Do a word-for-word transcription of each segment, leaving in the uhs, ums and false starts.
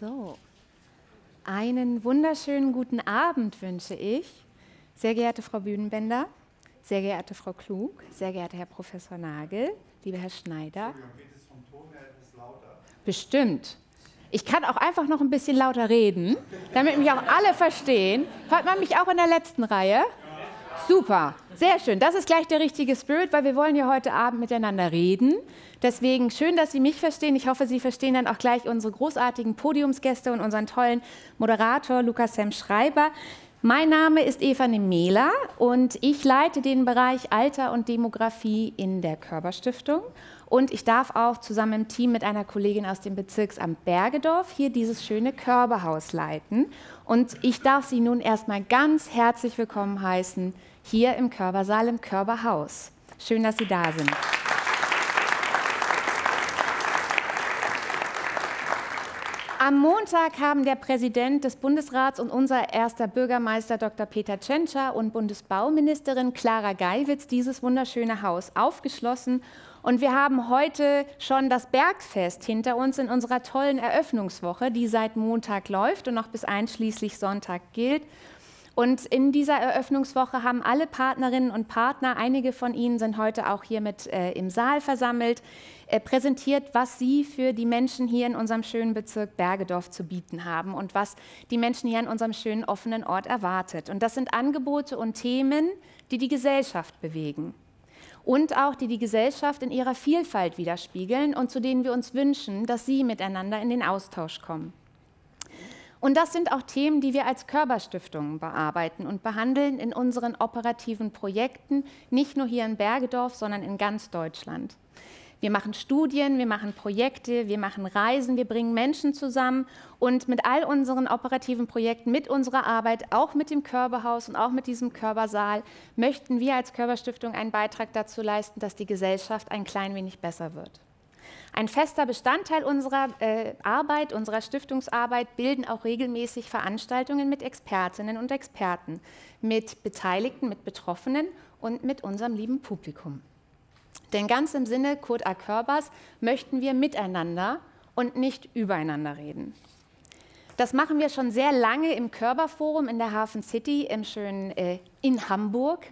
So, einen wunderschönen guten Abend wünsche ich, sehr geehrte Frau Bühnenbender, sehr geehrte Frau Klug, sehr geehrter Herr Professor Nagel, lieber Herr Schneider. Geht es vom Ton her etwas lauter? Bestimmt. Ich kann auch einfach noch ein bisschen lauter reden, damit mich auch alle verstehen. Hört man mich auch in der letzten Reihe? Super, sehr schön. Das ist gleich der richtige Spirit, weil wir wollen ja heute Abend miteinander reden. Deswegen schön, dass Sie mich verstehen. Ich hoffe, Sie verstehen dann auch gleich unsere großartigen Podiumsgäste und unseren tollen Moderator Lukas Sam Schreiber. Mein Name ist Eva Nemela und ich leite den Bereich Alter und Demografie in der Körber-Stiftung. Und ich darf auch zusammen im Team mit einer Kollegin aus dem Bezirksamt Bergedorf hier dieses schöne Körberhaus leiten. Und ich darf Sie nun erstmal ganz herzlich willkommen heißen hier im Körbersaal, im Körberhaus. Schön, dass Sie da sind. Am Montag haben der Präsident des Bundesrats und unser erster Bürgermeister Doktor Peter Tschentscher und Bundesbauministerin Clara Geiwitz dieses wunderschöne Haus aufgeschlossen. Und wir haben heute schon das Bergfest hinter uns in unserer tollen Eröffnungswoche, die seit Montag läuft und noch bis einschließlich Sonntag gilt. Und in dieser Eröffnungswoche haben alle Partnerinnen und Partner, einige von Ihnen sind heute auch hier mit äh, im Saal versammelt, äh, präsentiert, was sie für die Menschen hier in unserem schönen Bezirk Bergedorf zu bieten haben und was die Menschen hier an unserem schönen offenen Ort erwartet. Und das sind Angebote und Themen, die die Gesellschaft bewegen und auch die die Gesellschaft in ihrer Vielfalt widerspiegeln und zu denen wir uns wünschen, dass sie miteinander in den Austausch kommen. Und das sind auch Themen, die wir als Körber-Stiftung bearbeiten und behandeln in unseren operativen Projekten, nicht nur hier in Bergedorf, sondern in ganz Deutschland. Wir machen Studien, wir machen Projekte, wir machen Reisen, wir bringen Menschen zusammen und mit all unseren operativen Projekten, mit unserer Arbeit, auch mit dem Körberhaus und auch mit diesem Körbersaal, möchten wir als Körber-Stiftung einen Beitrag dazu leisten, dass die Gesellschaft ein klein wenig besser wird. Ein fester Bestandteil unserer äh, Arbeit, unserer Stiftungsarbeit, bilden auch regelmäßig Veranstaltungen mit Expertinnen und Experten, mit Beteiligten, mit Betroffenen und mit unserem lieben Publikum. Denn ganz im Sinne Kurt A. Körbers möchten wir miteinander und nicht übereinander reden. Das machen wir schon sehr lange im Körberforum in der Hafen City im schönen äh, in Hamburg.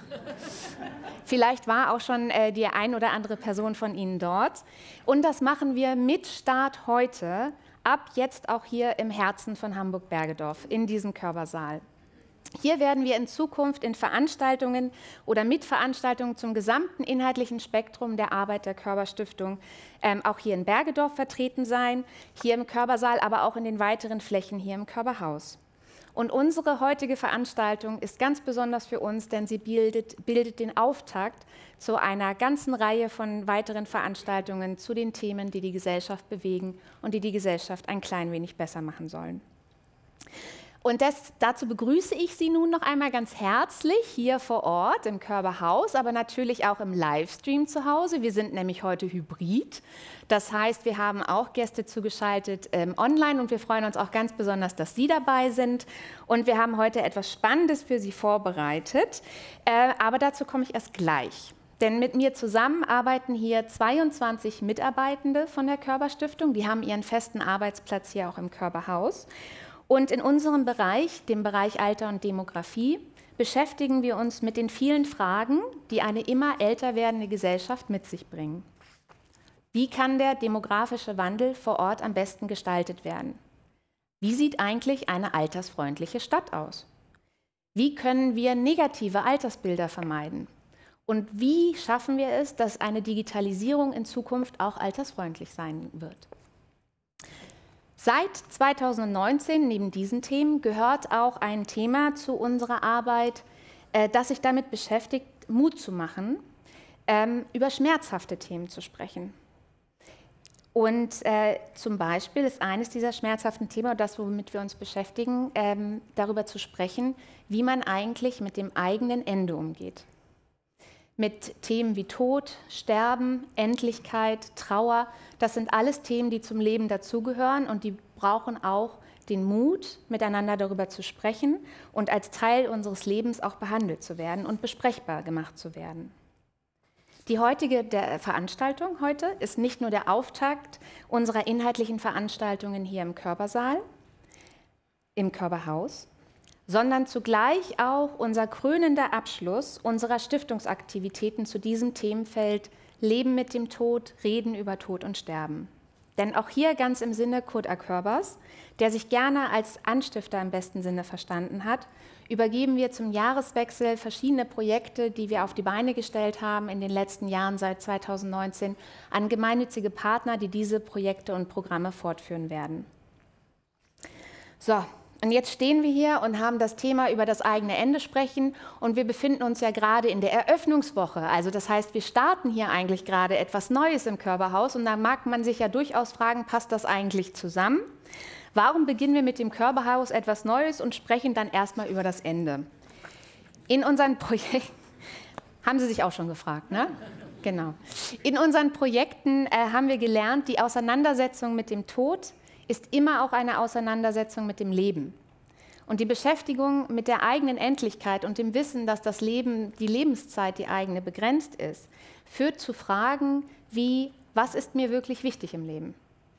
Vielleicht war auch schon äh, die ein oder andere Person von Ihnen dort. Und das machen wir mit Start heute, ab jetzt auch hier im Herzen von Hamburg-Bergedorf, in diesem Körbersaal. Hier werden wir in Zukunft in Veranstaltungen oder mit Veranstaltungen zum gesamten inhaltlichen Spektrum der Arbeit der Körber-Stiftung ähm, auch hier in Bergedorf vertreten sein, hier im Körbersaal, aber auch in den weiteren Flächen hier im Körberhaus. Und unsere heutige Veranstaltung ist ganz besonders für uns, denn sie bildet, bildet den Auftakt zu einer ganzen Reihe von weiteren Veranstaltungen zu den Themen, die die Gesellschaft bewegen und die die Gesellschaft ein klein wenig besser machen sollen. Und das, dazu begrüße ich Sie nun noch einmal ganz herzlich hier vor Ort im Körberhaus, aber natürlich auch im Livestream zu Hause. Wir sind nämlich heute hybrid. Das heißt, wir haben auch Gäste zugeschaltet ähm, online und wir freuen uns auch ganz besonders, dass Sie dabei sind. Und wir haben heute etwas Spannendes für Sie vorbereitet, äh, aber dazu komme ich erst gleich. Denn mit mir zusammen arbeiten hier zweiundzwanzig Mitarbeitende von der Körber-Stiftung. Die haben ihren festen Arbeitsplatz hier auch im Körberhaus. Und in unserem Bereich, dem Bereich Alter und Demografie, beschäftigen wir uns mit den vielen Fragen, die eine immer älter werdende Gesellschaft mit sich bringen. Wie kann der demografische Wandel vor Ort am besten gestaltet werden? Wie sieht eigentlich eine altersfreundliche Stadt aus? Wie können wir negative Altersbilder vermeiden? Und wie schaffen wir es, dass eine Digitalisierung in Zukunft auch altersfreundlich sein wird? Seit zweitausendneunzehn, neben diesen Themen, gehört auch ein Thema zu unserer Arbeit, äh, das sich damit beschäftigt, Mut zu machen, ähm, über schmerzhafte Themen zu sprechen. Und äh, zum Beispiel ist eines dieser schmerzhaften Themen, das womit wir uns beschäftigen, ähm, darüber zu sprechen, wie man eigentlich mit dem eigenen Ende umgeht. Mit Themen wie Tod, Sterben, Endlichkeit, Trauer, das sind alles Themen, die zum Leben dazugehören und die brauchen auch den Mut, miteinander darüber zu sprechen und als Teil unseres Lebens auch behandelt zu werden und besprechbar gemacht zu werden. Die heutige der Veranstaltung heute ist nicht nur der Auftakt unserer inhaltlichen Veranstaltungen hier im Körpersaal, im Körperhaus, sondern zugleich auch unser krönender Abschluss unserer Stiftungsaktivitäten zu diesem Themenfeld Leben mit dem Tod, Reden über Tod und Sterben. Denn auch hier ganz im Sinne Kurt A. Körbers, der sich gerne als Anstifter im besten Sinne verstanden hat, übergeben wir zum Jahreswechsel verschiedene Projekte, die wir auf die Beine gestellt haben in den letzten Jahren seit zweitausendneunzehn, an gemeinnützige Partner, die diese Projekte und Programme fortführen werden. So, und jetzt stehen wir hier und haben das Thema über das eigene Ende sprechen und wir befinden uns ja gerade in der Eröffnungswoche. Also das heißt, wir starten hier eigentlich gerade etwas Neues im Körperhaus und da mag man sich ja durchaus fragen, passt das eigentlich zusammen? Warum beginnen wir mit dem Körperhaus etwas Neues und sprechen dann erstmal über das Ende? In unseren Projekten, haben Sie sich auch schon gefragt, ne? Genau. In unseren Projekten äh, haben wir gelernt, die Auseinandersetzung mit dem Tod ist immer auch eine Auseinandersetzung mit dem Leben. Und die Beschäftigung mit der eigenen Endlichkeit und dem Wissen, dass das Leben, die Lebenszeit, die eigene, begrenzt ist, führt zu Fragen wie, was ist mir wirklich wichtig im Leben?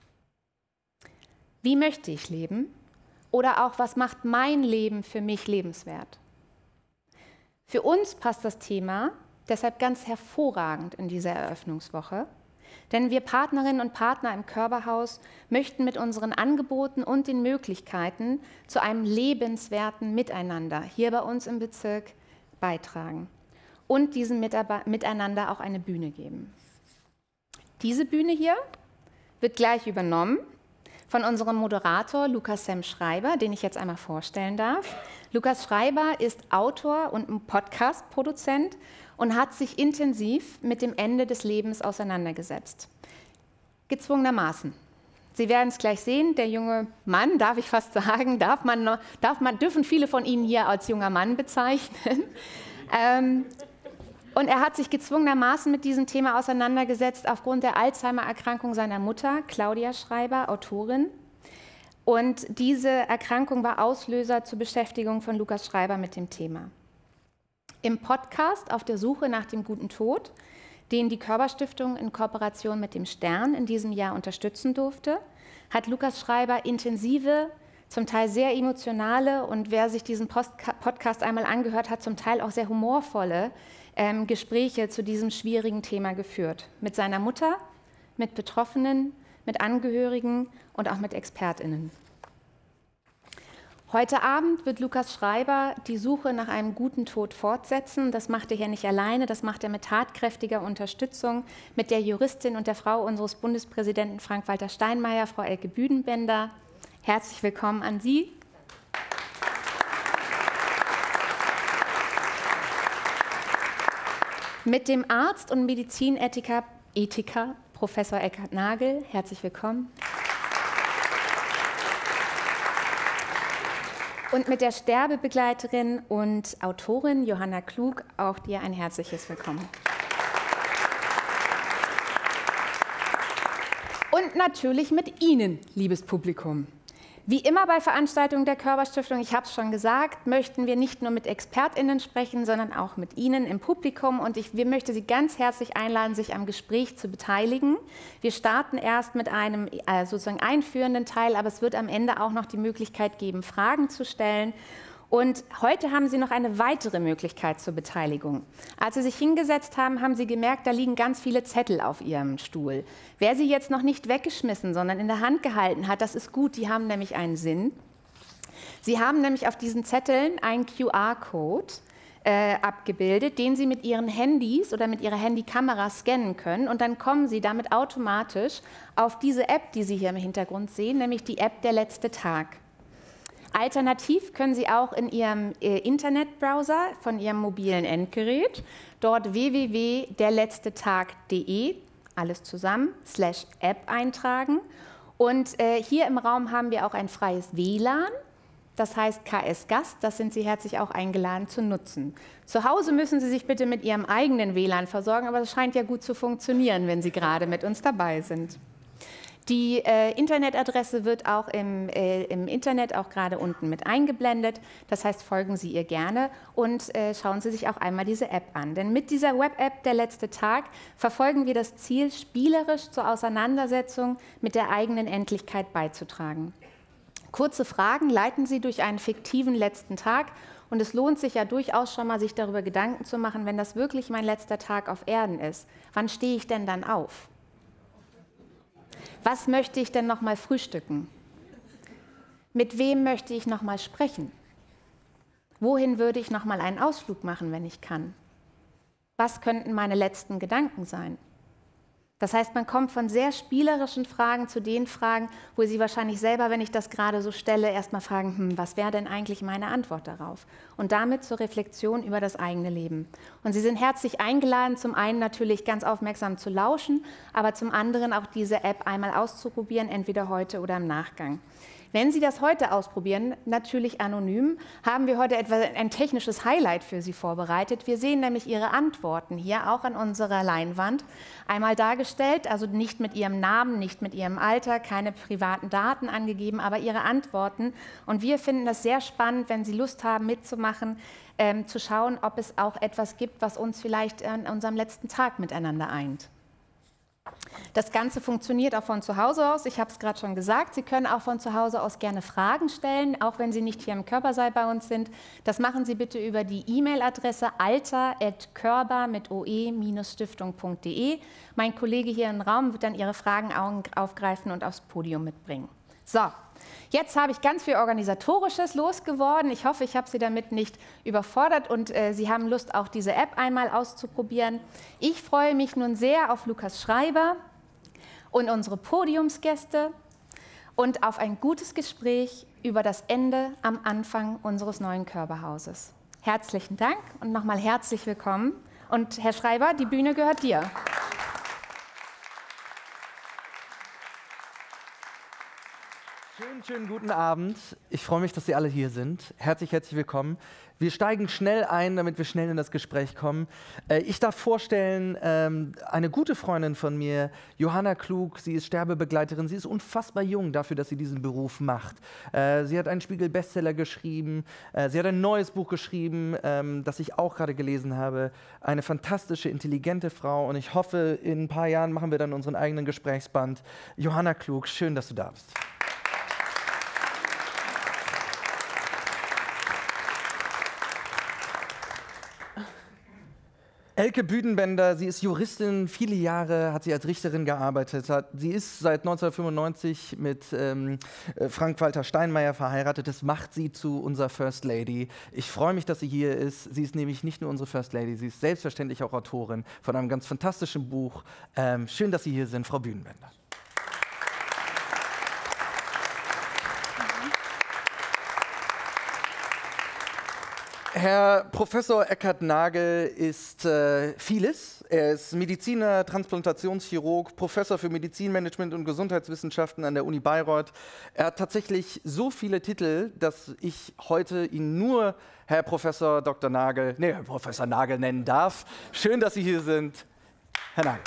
Wie möchte ich leben? Oder auch, was macht mein Leben für mich lebenswert? Für uns passt das Thema deshalb ganz hervorragend in dieser Eröffnungswoche, denn wir Partnerinnen und Partner im Körperhaus möchten mit unseren Angeboten und den Möglichkeiten zu einem lebenswerten Miteinander hier bei uns im Bezirk beitragen und diesem Miteinander auch eine Bühne geben. Diese Bühne hier wird gleich übernommen von unserem Moderator Lukas Sam Schreiber, den ich jetzt einmal vorstellen darf. Lukas Schreiber ist Autor und Podcast-Produzent und hat sich intensiv mit dem Ende des Lebens auseinandergesetzt. Gezwungenermaßen. Sie werden es gleich sehen, der junge Mann, darf ich fast sagen, darf man, darf man, dürfen viele von Ihnen hier als junger Mann bezeichnen. ähm, Und er hat sich gezwungenermaßen mit diesem Thema auseinandergesetzt aufgrund der Alzheimer-Erkrankung seiner Mutter, Claudia Schreiber, Autorin. Und diese Erkrankung war Auslöser zur Beschäftigung von Lukas Schreiber mit dem Thema. Im Podcast Auf der Suche nach dem guten Tod, den die Körperstiftung in Kooperation mit dem Stern in diesem Jahr unterstützen durfte, hat Lukas Schreiber intensive, zum Teil sehr emotionale und wer sich diesen Podcast einmal angehört hat, zum Teil auch sehr humorvolle Ähm, Gespräche zu diesem schwierigen Thema geführt. Mit seiner Mutter, mit Betroffenen, mit Angehörigen und auch mit ExpertInnen. Heute Abend wird Lukas Schreiber die Suche nach einem guten Tod fortsetzen. Das macht er hier nicht alleine, das macht er mit tatkräftiger Unterstützung mit der Juristin und der Frau unseres Bundespräsidenten Frank-Walter Steinmeier, Frau Elke Büdenbender. Herzlich willkommen an Sie. Mit dem Arzt und Medizinethiker Ethiker, Professor Eckhard Nagel. Herzlich willkommen. Und mit der Sterbebegleiterin und Autorin Johanna Klug, auch dir ein herzliches Willkommen. Und natürlich mit Ihnen, liebes Publikum. Wie immer bei Veranstaltungen der Körperstiftung, ich habe es schon gesagt, möchten wir nicht nur mit ExpertInnen sprechen, sondern auch mit Ihnen im Publikum. Und ich wir möchten Sie ganz herzlich einladen, sich am Gespräch zu beteiligen. Wir starten erst mit einem äh, sozusagen einführenden Teil, aber es wird am Ende auch noch die Möglichkeit geben, Fragen zu stellen. Und heute haben Sie noch eine weitere Möglichkeit zur Beteiligung. Als Sie sich hingesetzt haben, haben Sie gemerkt, da liegen ganz viele Zettel auf Ihrem Stuhl. Wer sie jetzt noch nicht weggeschmissen, sondern in der Hand gehalten hat, das ist gut, die haben nämlich einen Sinn. Sie haben nämlich auf diesen Zetteln einen Q R-Code äh, abgebildet, den Sie mit Ihren Handys oder mit Ihrer Handykamera scannen können. Und dann kommen Sie damit automatisch auf diese App, die Sie hier im Hintergrund sehen, nämlich die App Der letzte Tag. Alternativ können Sie auch in Ihrem äh, Internetbrowser von Ihrem mobilen Endgerät dort w w w punkt der letzte tag punkt de, alles zusammen, slash App eintragen. Und äh, hier im Raum haben wir auch ein freies W L A N, das heißt K S Gast, das sind Sie herzlich auch eingeladen zu nutzen. Zu Hause müssen Sie sich bitte mit Ihrem eigenen W L A N versorgen, aber das scheint ja gut zu funktionieren, wenn Sie gerade mit uns dabei sind. Die äh, Internetadresse wird auch im, äh, im Internet auch gerade unten mit eingeblendet. Das heißt, folgen Sie ihr gerne und äh, schauen Sie sich auch einmal diese App an. Denn mit dieser Web-App Der letzte Tag verfolgen wir das Ziel, spielerisch zur Auseinandersetzung mit der eigenen Endlichkeit beizutragen. Kurze Fragen leiten Sie durch einen fiktiven letzten Tag. Und es lohnt sich ja durchaus schon mal, sich darüber Gedanken zu machen, wenn das wirklich mein letzter Tag auf Erden ist. Wann stehe ich denn dann auf? Was möchte ich denn noch mal frühstücken? Mit wem möchte ich noch mal sprechen? Wohin würde ich noch mal einen Ausflug machen, wenn ich kann? Was könnten meine letzten Gedanken sein? Das heißt, man kommt von sehr spielerischen Fragen zu den Fragen, wo Sie wahrscheinlich selber, wenn ich das gerade so stelle, erstmal fragen, hm, was wäre denn eigentlich meine Antwort darauf? Und damit zur Reflexion über das eigene Leben. Und Sie sind herzlich eingeladen, zum einen natürlich ganz aufmerksam zu lauschen, aber zum anderen auch diese App einmal auszuprobieren, entweder heute oder im Nachgang. Wenn Sie das heute ausprobieren, natürlich anonym, haben wir heute etwa ein technisches Highlight für Sie vorbereitet. Wir sehen nämlich Ihre Antworten hier auch an unserer Leinwand einmal dargestellt, also nicht mit Ihrem Namen, nicht mit Ihrem Alter, keine privaten Daten angegeben, aber Ihre Antworten. Und wir finden das sehr spannend, wenn Sie Lust haben mitzumachen, ähm, zu schauen, ob es auch etwas gibt, was uns vielleicht an unserem letzten Tag miteinander eint. Das Ganze funktioniert auch von zu Hause aus. Ich habe es gerade schon gesagt, Sie können auch von zu Hause aus gerne Fragen stellen, auch wenn Sie nicht hier im Körpersaal bei uns sind. Das machen Sie bitte über die E-Mail-Adresse alter at körber mit oe Stiftung punkt de. Mein Kollege hier im Raum wird dann Ihre Fragen aufgreifen und aufs Podium mitbringen. So, jetzt habe ich ganz viel Organisatorisches losgeworden. Ich hoffe, ich habe Sie damit nicht überfordert und äh, Sie haben Lust, auch diese App einmal auszuprobieren. Ich freue mich nun sehr auf Lukas Schreiber und unsere Podiumsgäste und auf ein gutes Gespräch über das Ende am Anfang unseres neuen Körperhauses. Herzlichen Dank und nochmal herzlich willkommen. Und Herr Schreiber, die Bühne gehört dir. Schönen, schönen guten Abend. Ich freue mich, dass Sie alle hier sind. Herzlich, herzlich willkommen. Wir steigen schnell ein, damit wir schnell in das Gespräch kommen. Ich darf vorstellen, eine gute Freundin von mir, Johanna Klug. Sie ist Sterbebegleiterin. Sie ist unfassbar jung dafür, dass sie diesen Beruf macht. Sie hat einen Spiegel-Bestseller geschrieben. Sie hat ein neues Buch geschrieben, das ich auch gerade gelesen habe. Eine fantastische, intelligente Frau. Und ich hoffe, in ein paar Jahren machen wir dann unseren eigenen Gesprächsband. Johanna Klug, schön, dass du da bist. Elke Büdenbender, sie ist Juristin, viele Jahre hat sie als Richterin gearbeitet. Hat, sie ist seit neunzehnhundertfünfundneunzig mit ähm, Frank-Walter Steinmeier verheiratet. Das macht sie zu unserer First Lady. Ich freue mich, dass sie hier ist. Sie ist nämlich nicht nur unsere First Lady, sie ist selbstverständlich auch Autorin von einem ganz fantastischen Buch. Ähm, schön, dass Sie hier sind, Frau Büdenbender. Herr Professor Eckhard Nagel ist äh, vieles. Er ist Mediziner, Transplantationschirurg, Professor für Medizinmanagement und Gesundheitswissenschaften an der Uni Bayreuth. Er hat tatsächlich so viele Titel, dass ich heute ihn nur Herr Professor Doktor Nagel, nee, Herr Professor Nagel nennen darf. Schön, dass Sie hier sind, Herr Nagel.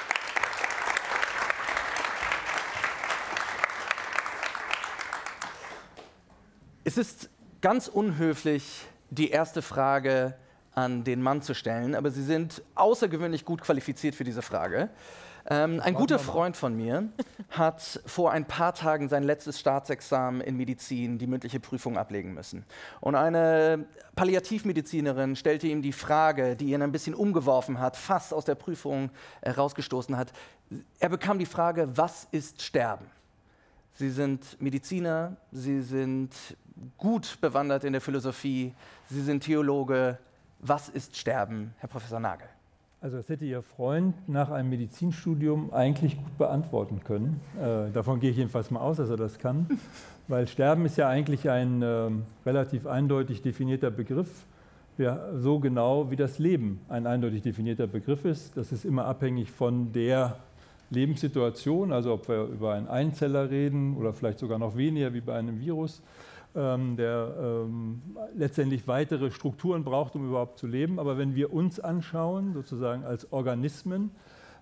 Es ist ganz unhöflich, die erste Frage an den Mann zu stellen, aber Sie sind außergewöhnlich gut qualifiziert für diese Frage. Ähm, ein guter Freund von mir hat vor ein paar Tagen sein letztes Staatsexamen in Medizin, die mündliche Prüfung ablegen müssen. Und eine Palliativmedizinerin stellte ihm die Frage, die ihn ein bisschen umgeworfen hat, fast aus der Prüfung herausgestoßen hat. Er bekam die Frage, was ist Sterben? Sie sind Mediziner, Sie sind gut bewandert in der Philosophie, Sie sind Theologe. Was ist Sterben, Herr Professor Nagel? Also das hätte Ihr Freund nach einem Medizinstudium eigentlich gut beantworten können. Äh, davon gehe ich jedenfalls mal aus, dass er das kann. Weil Sterben ist ja eigentlich ein äh, relativ eindeutig definierter Begriff. Ja, so genau wie das Leben ein eindeutig definierter Begriff ist. Das ist immer abhängig von der Lebenssituation, also ob wir über einen Einzeller reden oder vielleicht sogar noch weniger wie bei einem Virus, ähm, der ähm, letztendlich weitere Strukturen braucht, um überhaupt zu leben. Aber wenn wir uns anschauen, sozusagen als Organismen,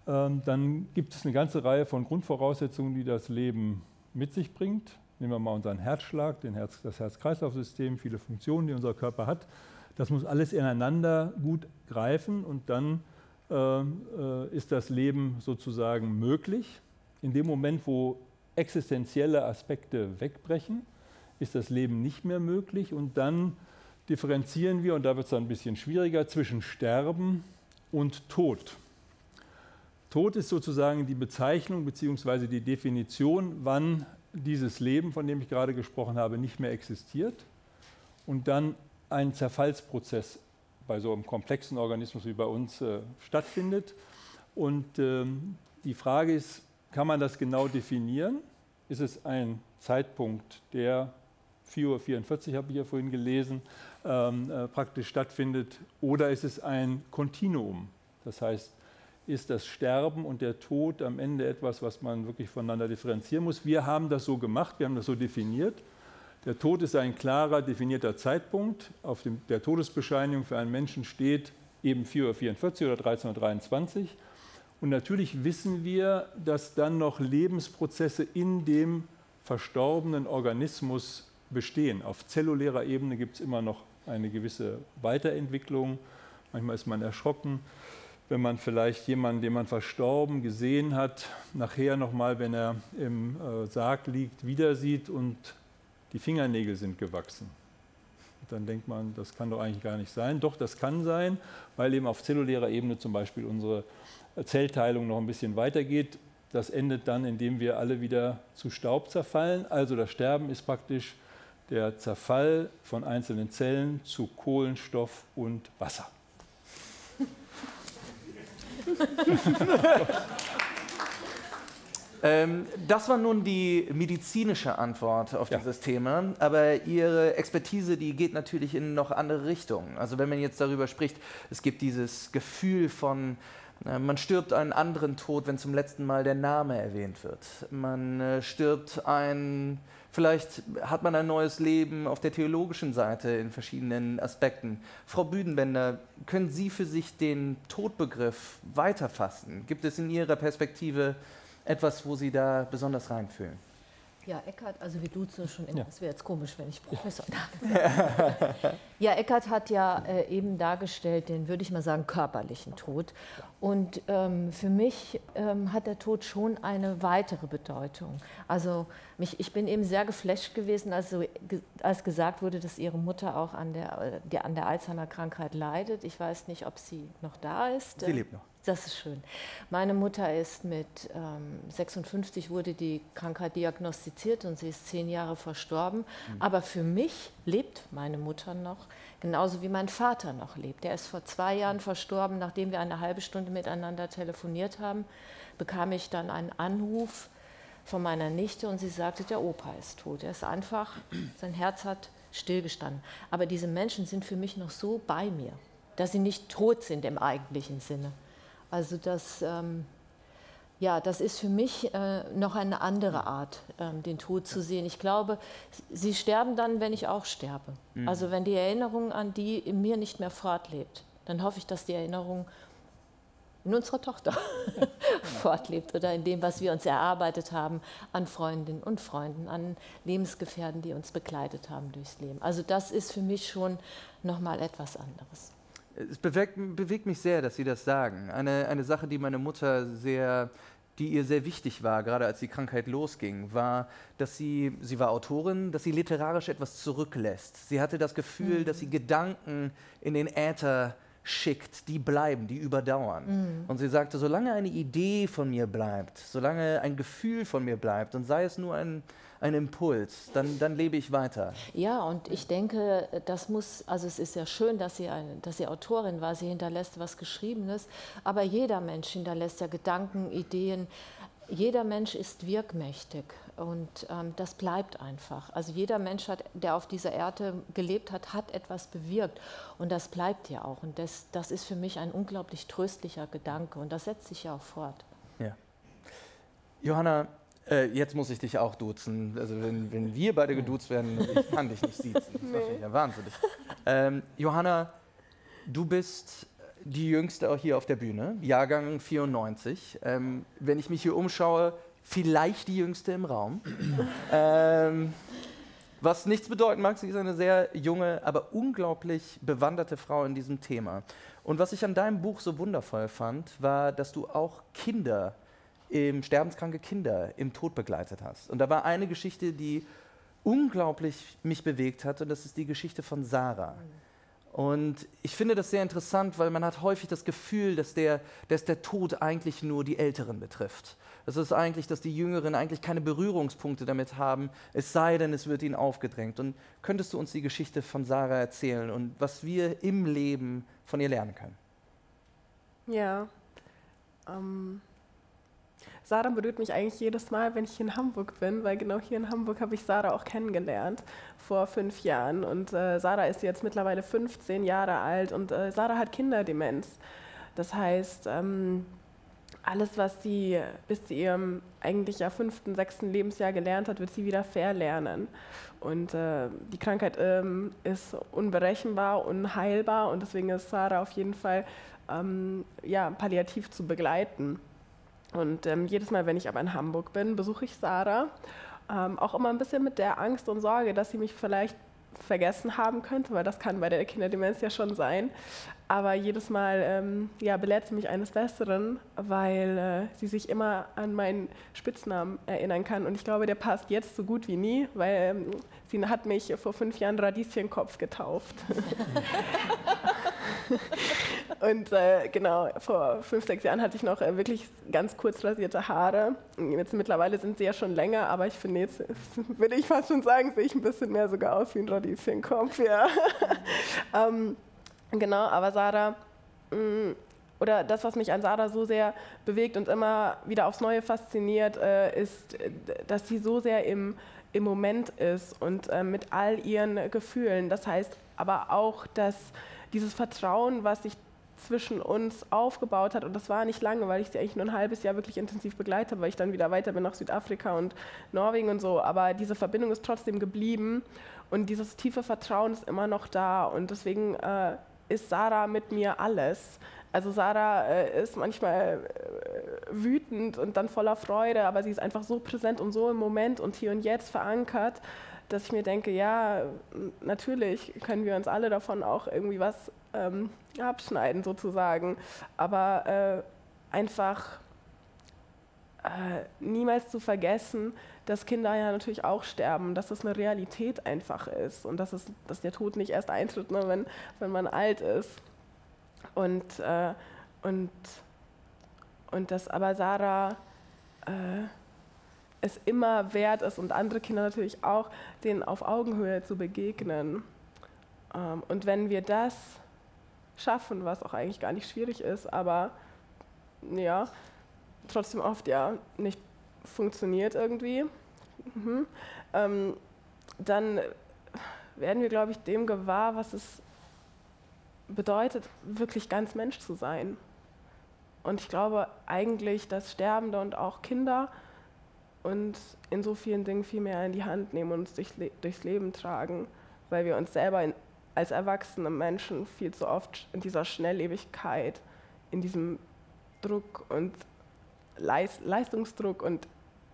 ähm, dann gibt es eine ganze Reihe von Grundvoraussetzungen, die das Leben mit sich bringt. Nehmen wir mal unseren Herzschlag, den Herz, das Herz-Kreislauf-System, viele Funktionen, die unser Körper hat. Das muss alles ineinander gut greifen und dann äh, äh, ist das Leben sozusagen möglich. In dem Moment, wo existenzielle Aspekte wegbrechen, ist das Leben nicht mehr möglich und dann differenzieren wir, und da wird es dann ein bisschen schwieriger, zwischen Sterben und Tod. Tod ist sozusagen die Bezeichnung bzw. die Definition, wann dieses Leben, von dem ich gerade gesprochen habe, nicht mehr existiert und dann ein Zerfallsprozess bei so einem komplexen Organismus wie bei uns äh, stattfindet. Und ähm, die Frage ist, kann man das genau definieren? Ist es ein Zeitpunkt, der vier Uhr vierundvierzig, habe ich ja vorhin gelesen, ähm, äh, praktisch stattfindet, oder ist es ein Kontinuum? Das heißt, ist das Sterben und der Tod am Ende etwas, was man wirklich voneinander differenzieren muss? Wir haben das so gemacht, wir haben das so definiert. Der Tod ist ein klarer, definierter Zeitpunkt. Auf dem, der Todesbescheinigung für einen Menschen steht eben vier Uhr vierundvierzig oder dreizehn Uhr dreiundzwanzig. Und natürlich wissen wir, dass dann noch Lebensprozesse in dem verstorbenen Organismus bestehen. Auf zellulärer Ebene gibt es immer noch eine gewisse Weiterentwicklung. Manchmal ist man erschrocken, wenn man vielleicht jemanden, den man verstorben gesehen hat, nachher nochmal, wenn er im äh, Sarg liegt, wieder sieht und die Fingernägel sind gewachsen. Und dann denkt man, das kann doch eigentlich gar nicht sein. Doch, das kann sein, weil eben auf zellulärer Ebene zum Beispiel unsere Zellteilung noch ein bisschen weitergeht. Das endet dann, indem wir alle wieder zu Staub zerfallen. Also das Sterben ist praktisch der Zerfall von einzelnen Zellen zu Kohlenstoff und Wasser. ähm, das war nun die medizinische Antwort auf ja. dieses Thema, aber Ihre Expertise, die geht natürlich in noch andere Richtungen. Also wenn man jetzt darüber spricht, es gibt dieses Gefühl von, äh, man stirbt einen anderen Tod, wenn zum letzten Mal der Name erwähnt wird. Man äh, stirbt ein... Vielleicht hat man ein neues Leben auf der theologischen Seite in verschiedenen Aspekten. Frau Büdenbender, können Sie für sich den Todbegriff weiterfassen? Gibt es in Ihrer Perspektive etwas, wo Sie da besonders reinfühlen? Ja, Eckhart, also wir duzen schon immer, Ja. das wäre jetzt komisch, wenn ich Professor sage. Ja, Eckhart hat ja äh, eben dargestellt, den würde ich mal sagen, körperlichen Tod. Und ähm, für mich ähm, hat der Tod schon eine weitere Bedeutung. Also mich, ich bin eben sehr geflasht gewesen, als, so, ge, als gesagt wurde, dass ihre Mutter auch an der, die, an der Alzheimer-Krankheit leidet. Ich weiß nicht, ob sie noch da ist. Sie lebt noch. Das ist schön. Meine Mutter ist mit ähm, sechsundfünfzig, wurde die Krankheit diagnostiziert und sie ist zehn Jahre verstorben. Mhm. Aber für mich lebt meine Mutter noch, genauso wie mein Vater noch lebt. Der ist vor zwei Jahren verstorben. Nachdem wir eine halbe Stunde miteinander telefoniert haben, bekam ich dann einen Anruf von meiner Nichte und sie sagte, der Opa ist tot. Er ist einfach, sein Herz hat stillgestanden. Aber diese Menschen sind für mich noch so bei mir, dass sie nicht tot sind im eigentlichen Sinne. Also das, ähm, ja, das ist für mich äh, noch eine andere Art, ähm, den Tod zu sehen. Ich glaube, sie sterben dann, wenn ich auch sterbe. Mhm. Also wenn die Erinnerung an die in mir nicht mehr fortlebt, dann hoffe ich, dass die Erinnerung in unserer Tochter fortlebt oder in dem, was wir uns erarbeitet haben an Freundinnen und Freunden, an Lebensgefährten, die uns begleitet haben durchs Leben. Also das ist für mich schon noch mal etwas anderes. Es bewegt, bewegt mich sehr, dass Sie das sagen. Eine, eine Sache, die meine Mutter sehr, die ihr sehr wichtig war, gerade als die Krankheit losging, war, dass sie, sie war Autorin, dass sie literarisch etwas zurücklässt. Sie hatte das Gefühl, mhm. dass sie Gedanken in den Äther schickt, die bleiben, die überdauern. Mhm. Und sie sagte, solange eine Idee von mir bleibt, solange ein Gefühl von mir bleibt und sei es nur ein, ein Impuls, dann, dann lebe ich weiter. Ja, und ich denke, das muss, also es ist ja schön, dass sie, eine, dass sie Autorin war, sie hinterlässt was Geschriebenes, aber jeder Mensch hinterlässt ja Gedanken, Ideen. Jeder Mensch ist wirkmächtig und ähm, das bleibt einfach. Also jeder Mensch, hat, der auf dieser Erde gelebt hat, hat etwas bewirkt und das bleibt ja auch. Und das, das ist für mich ein unglaublich tröstlicher Gedanke und das setzt sich ja auch fort. Ja. Johanna, äh, jetzt muss ich dich auch duzen. Also wenn, wenn wir beide geduzt werden, ich kann dich nicht siezen. Das macht mich ja wahnsinnig. Ähm, Johanna, du bist die Jüngste auch hier auf der Bühne, Jahrgang vierundneunzig. Ähm, wenn ich mich hier umschaue, vielleicht die Jüngste im Raum. ähm, was nichts bedeuten mag, sie ist eine sehr junge, aber unglaublich bewanderte Frau in diesem Thema. Und was ich an deinem Buch so wundervoll fand, war, dass du auch Kinder, im sterbenskranke Kinder im Tod begleitet hast. Und da war eine Geschichte, die unglaublich mich bewegt hat, und das ist die Geschichte von Sarah. Und ich finde das sehr interessant, weil man hat häufig das Gefühl, dass der, dass der Tod eigentlich nur die Älteren betrifft. Das ist eigentlich, dass die Jüngeren eigentlich keine Berührungspunkte damit haben, es sei denn, es wird ihnen aufgedrängt. Und könntest du uns die Geschichte von Sarah erzählen und was wir im Leben von ihr lernen können? Ja, ähm, Sarah berührt mich eigentlich jedes Mal, wenn ich in Hamburg bin, weil genau hier in Hamburg habe ich Sarah auch kennengelernt vor fünf Jahren. Und äh, Sarah ist jetzt mittlerweile fünfzehn Jahre alt und äh, Sarah hat Kinderdemenz. Das heißt, ähm, alles, was sie bis zu ihrem eigentlich ja fünften, sechsten Lebensjahr gelernt hat, wird sie wieder verlernen. Und äh, die Krankheit ähm, ist unberechenbar, unheilbar und deswegen ist Sarah auf jeden Fall ähm, ja, palliativ zu begleiten. Und ähm, jedes Mal, wenn ich aber in Hamburg bin, besuche ich Sarah, ähm, auch immer ein bisschen mit der Angst und Sorge, dass sie mich vielleicht vergessen haben könnte, weil das kann bei der Kinderdemenz ja schon sein. Aber jedes Mal ähm, ja, belehrt sie mich eines Besseren, weil äh, sie sich immer an meinen Spitznamen erinnern kann. Und ich glaube, der passt jetzt so gut wie nie, weil ähm, sie hat mich vor fünf Jahren Radieschenkopf getauft. Und äh, genau, vor fünf, sechs Jahren hatte ich noch äh, wirklich ganz kurz rasierte Haare. Jetzt mittlerweile sind sie ja schon länger, aber ich finde jetzt, will ich fast schon sagen, sehe ich ein bisschen mehr sogar aus wie ein Radieschenkopf, ja. ähm, genau, aber Sarah, mh, oder das, was mich an Sarah so sehr bewegt und immer wieder aufs Neue fasziniert, äh, ist, dass sie so sehr im, im Moment ist und äh, mit all ihren Gefühlen. Das heißt aber auch, dass dieses Vertrauen, was sich zwischen uns aufgebaut hat, und das war nicht lange, weil ich sie eigentlich nur ein halbes Jahr wirklich intensiv begleitet habe, weil ich dann wieder weiter bin nach Südafrika und Norwegen und so, aber diese Verbindung ist trotzdem geblieben und dieses tiefe Vertrauen ist immer noch da und deswegen äh, ist Sarah mit mir alles. Also Sarah äh, ist manchmal äh, wütend und dann voller Freude, aber sie ist einfach so präsent und so im Moment und hier und jetzt verankert, dass ich mir denke, ja, natürlich können wir uns alle davon auch irgendwie was ähm, abschneiden sozusagen, aber äh, einfach äh, niemals zu vergessen, dass Kinder ja natürlich auch sterben, dass das eine Realität einfach ist und dass, es, dass der Tod nicht erst eintritt, ne, wenn, wenn man alt ist. Und, äh, und, und dass aber Sarah äh, es immer wert ist und andere Kinder natürlich auch, denen auf Augenhöhe zu begegnen. Ähm, und wenn wir das schaffen, was auch eigentlich gar nicht schwierig ist, aber ja, trotzdem oft ja nicht funktioniert irgendwie, mhm. ähm, dann werden wir, glaube ich, dem gewahr, was es bedeutet, wirklich ganz Mensch zu sein. Und ich glaube eigentlich, dass Sterbende und auch Kinder uns in so vielen Dingen viel mehr in die Hand nehmen und uns durch, durchs Leben tragen, weil wir uns selber in, als erwachsene Menschen viel zu oft in dieser Schnelllebigkeit, in diesem Druck und Leist, Leistungsdruck und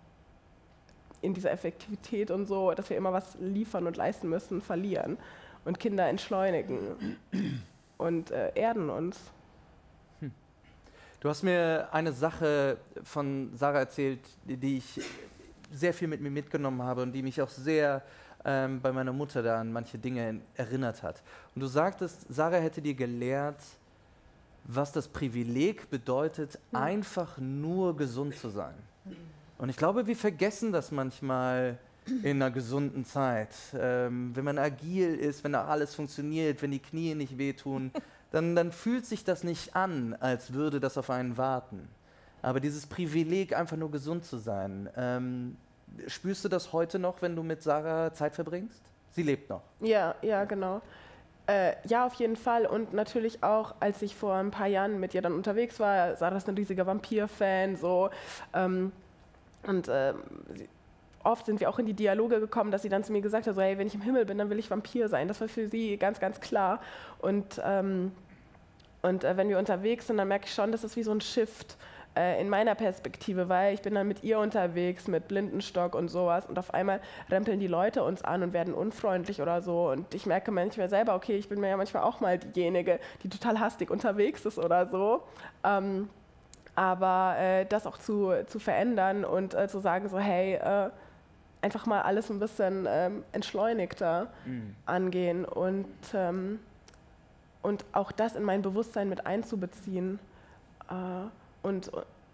in dieser Effektivität und so, dass wir immer was liefern und leisten müssen, verlieren. Und Kinder entschleunigen und äh, erden uns. Hm. Du hast mir eine Sache von Sarah erzählt, die, die ich sehr viel mit mir mitgenommen habe und die mich auch sehr ähm, bei meiner Mutter da an manche Dinge erinnert hat. Und du sagtest, Sarah hätte dir gelehrt, was das Privileg bedeutet, hm. einfach nur gesund zu sein. Hm. Und ich glaube, wir vergessen das manchmal in einer gesunden Zeit. Ähm, wenn man agil ist, wenn da alles funktioniert, wenn die Knie nicht wehtun, dann, dann fühlt sich das nicht an, als würde das auf einen warten. Aber dieses Privileg, einfach nur gesund zu sein, ähm, spürst du das heute noch, wenn du mit Sarah Zeit verbringst? Sie lebt noch. Ja, ja, genau. Äh, ja, auf jeden Fall. Und natürlich auch, als ich vor ein paar Jahren mit ihr dann unterwegs war, Sarah ist ein riesiger Vampir-Fan, so. Ähm, und äh, oft sind wir auch in die Dialoge gekommen, dass sie dann zu mir gesagt hat, so, hey, wenn ich im Himmel bin, dann will ich Vampir sein. Das war für sie ganz, ganz klar. Und, ähm, Und äh, wenn wir unterwegs sind, dann merke ich schon, das ist wie so ein Shift äh, in meiner Perspektive, weil ich bin dann mit ihr unterwegs, mit Blindenstock und sowas und auf einmal rempeln die Leute uns an und werden unfreundlich oder so und ich merke manchmal selber, okay, ich bin mir ja manchmal auch mal diejenige, die total hastig unterwegs ist oder so. Ähm, aber äh, das auch zu, zu verändern und äh, zu sagen so, hey, äh, einfach mal alles ein bisschen ähm, entschleunigter mhm. angehen und ähm, Und auch das in mein Bewusstsein mit einzubeziehen. Äh, und,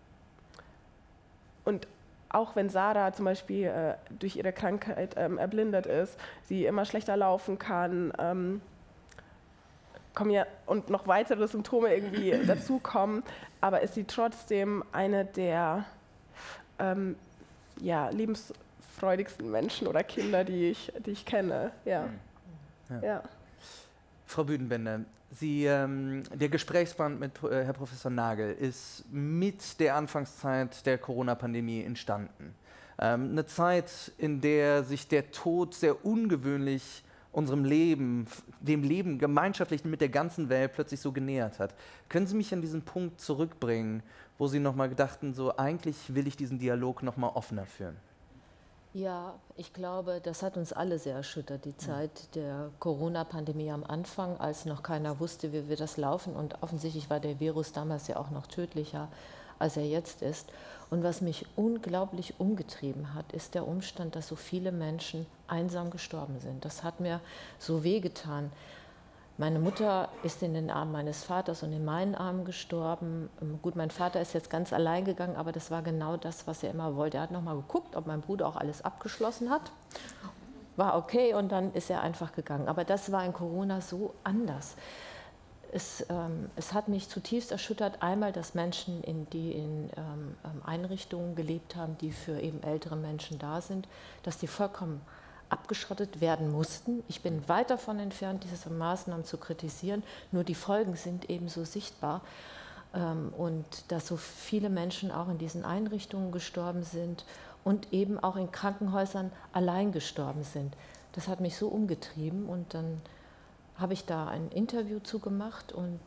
und auch wenn Sarah zum Beispiel äh, durch ihre Krankheit ähm, erblindet ist, sie immer schlechter laufen kann, ähm, kommen ja und noch weitere Symptome irgendwie dazukommen, aber ist sie trotzdem eine der ähm, ja, lebensfreudigsten Menschen oder Kinder, die ich, die ich kenne. Ja. Ja. Ja. Frau Büdenbender, Sie, ähm, der Gesprächsband mit äh, Herr Professor Nagel ist mit der Anfangszeit der Corona-Pandemie entstanden. Ähm, eine Zeit, in der sich der Tod sehr ungewöhnlich unserem Leben, dem Leben gemeinschaftlich mit der ganzen Welt plötzlich so genähert hat. Können Sie mich an diesen Punkt zurückbringen, wo Sie nochmal gedachten, so eigentlich will ich diesen Dialog nochmal offener führen? Ja, ich glaube, das hat uns alle sehr erschüttert, die Zeit der Corona-Pandemie am Anfang, als noch keiner wusste, wie wir das laufen. Und offensichtlich war der Virus damals ja auch noch tödlicher, als er jetzt ist. Und was mich unglaublich umgetrieben hat, ist der Umstand, dass so viele Menschen einsam gestorben sind. Das hat mir so wehgetan. Meine Mutter ist in den Armen meines Vaters und in meinen Armen gestorben. Gut, mein Vater ist jetzt ganz allein gegangen, aber das war genau das, was er immer wollte. Er hat noch mal geguckt, ob mein Bruder auch alles abgeschlossen hat. War okay und dann ist er einfach gegangen. Aber das war in Corona so anders. Es, ähm, es hat mich zutiefst erschüttert, einmal, dass Menschen, in, die in ähm, Einrichtungen gelebt haben, die für eben ältere Menschen da sind, dass die vollkommen abgeschottet werden mussten. Ich bin weit davon entfernt, diese Maßnahmen zu kritisieren, nur die Folgen sind eben so sichtbar. Ähm, und dass so viele Menschen auch in diesen Einrichtungen gestorben sind und eben auch in Krankenhäusern allein gestorben sind. Das hat mich so umgetrieben und dann habe ich da ein Interview zugemacht und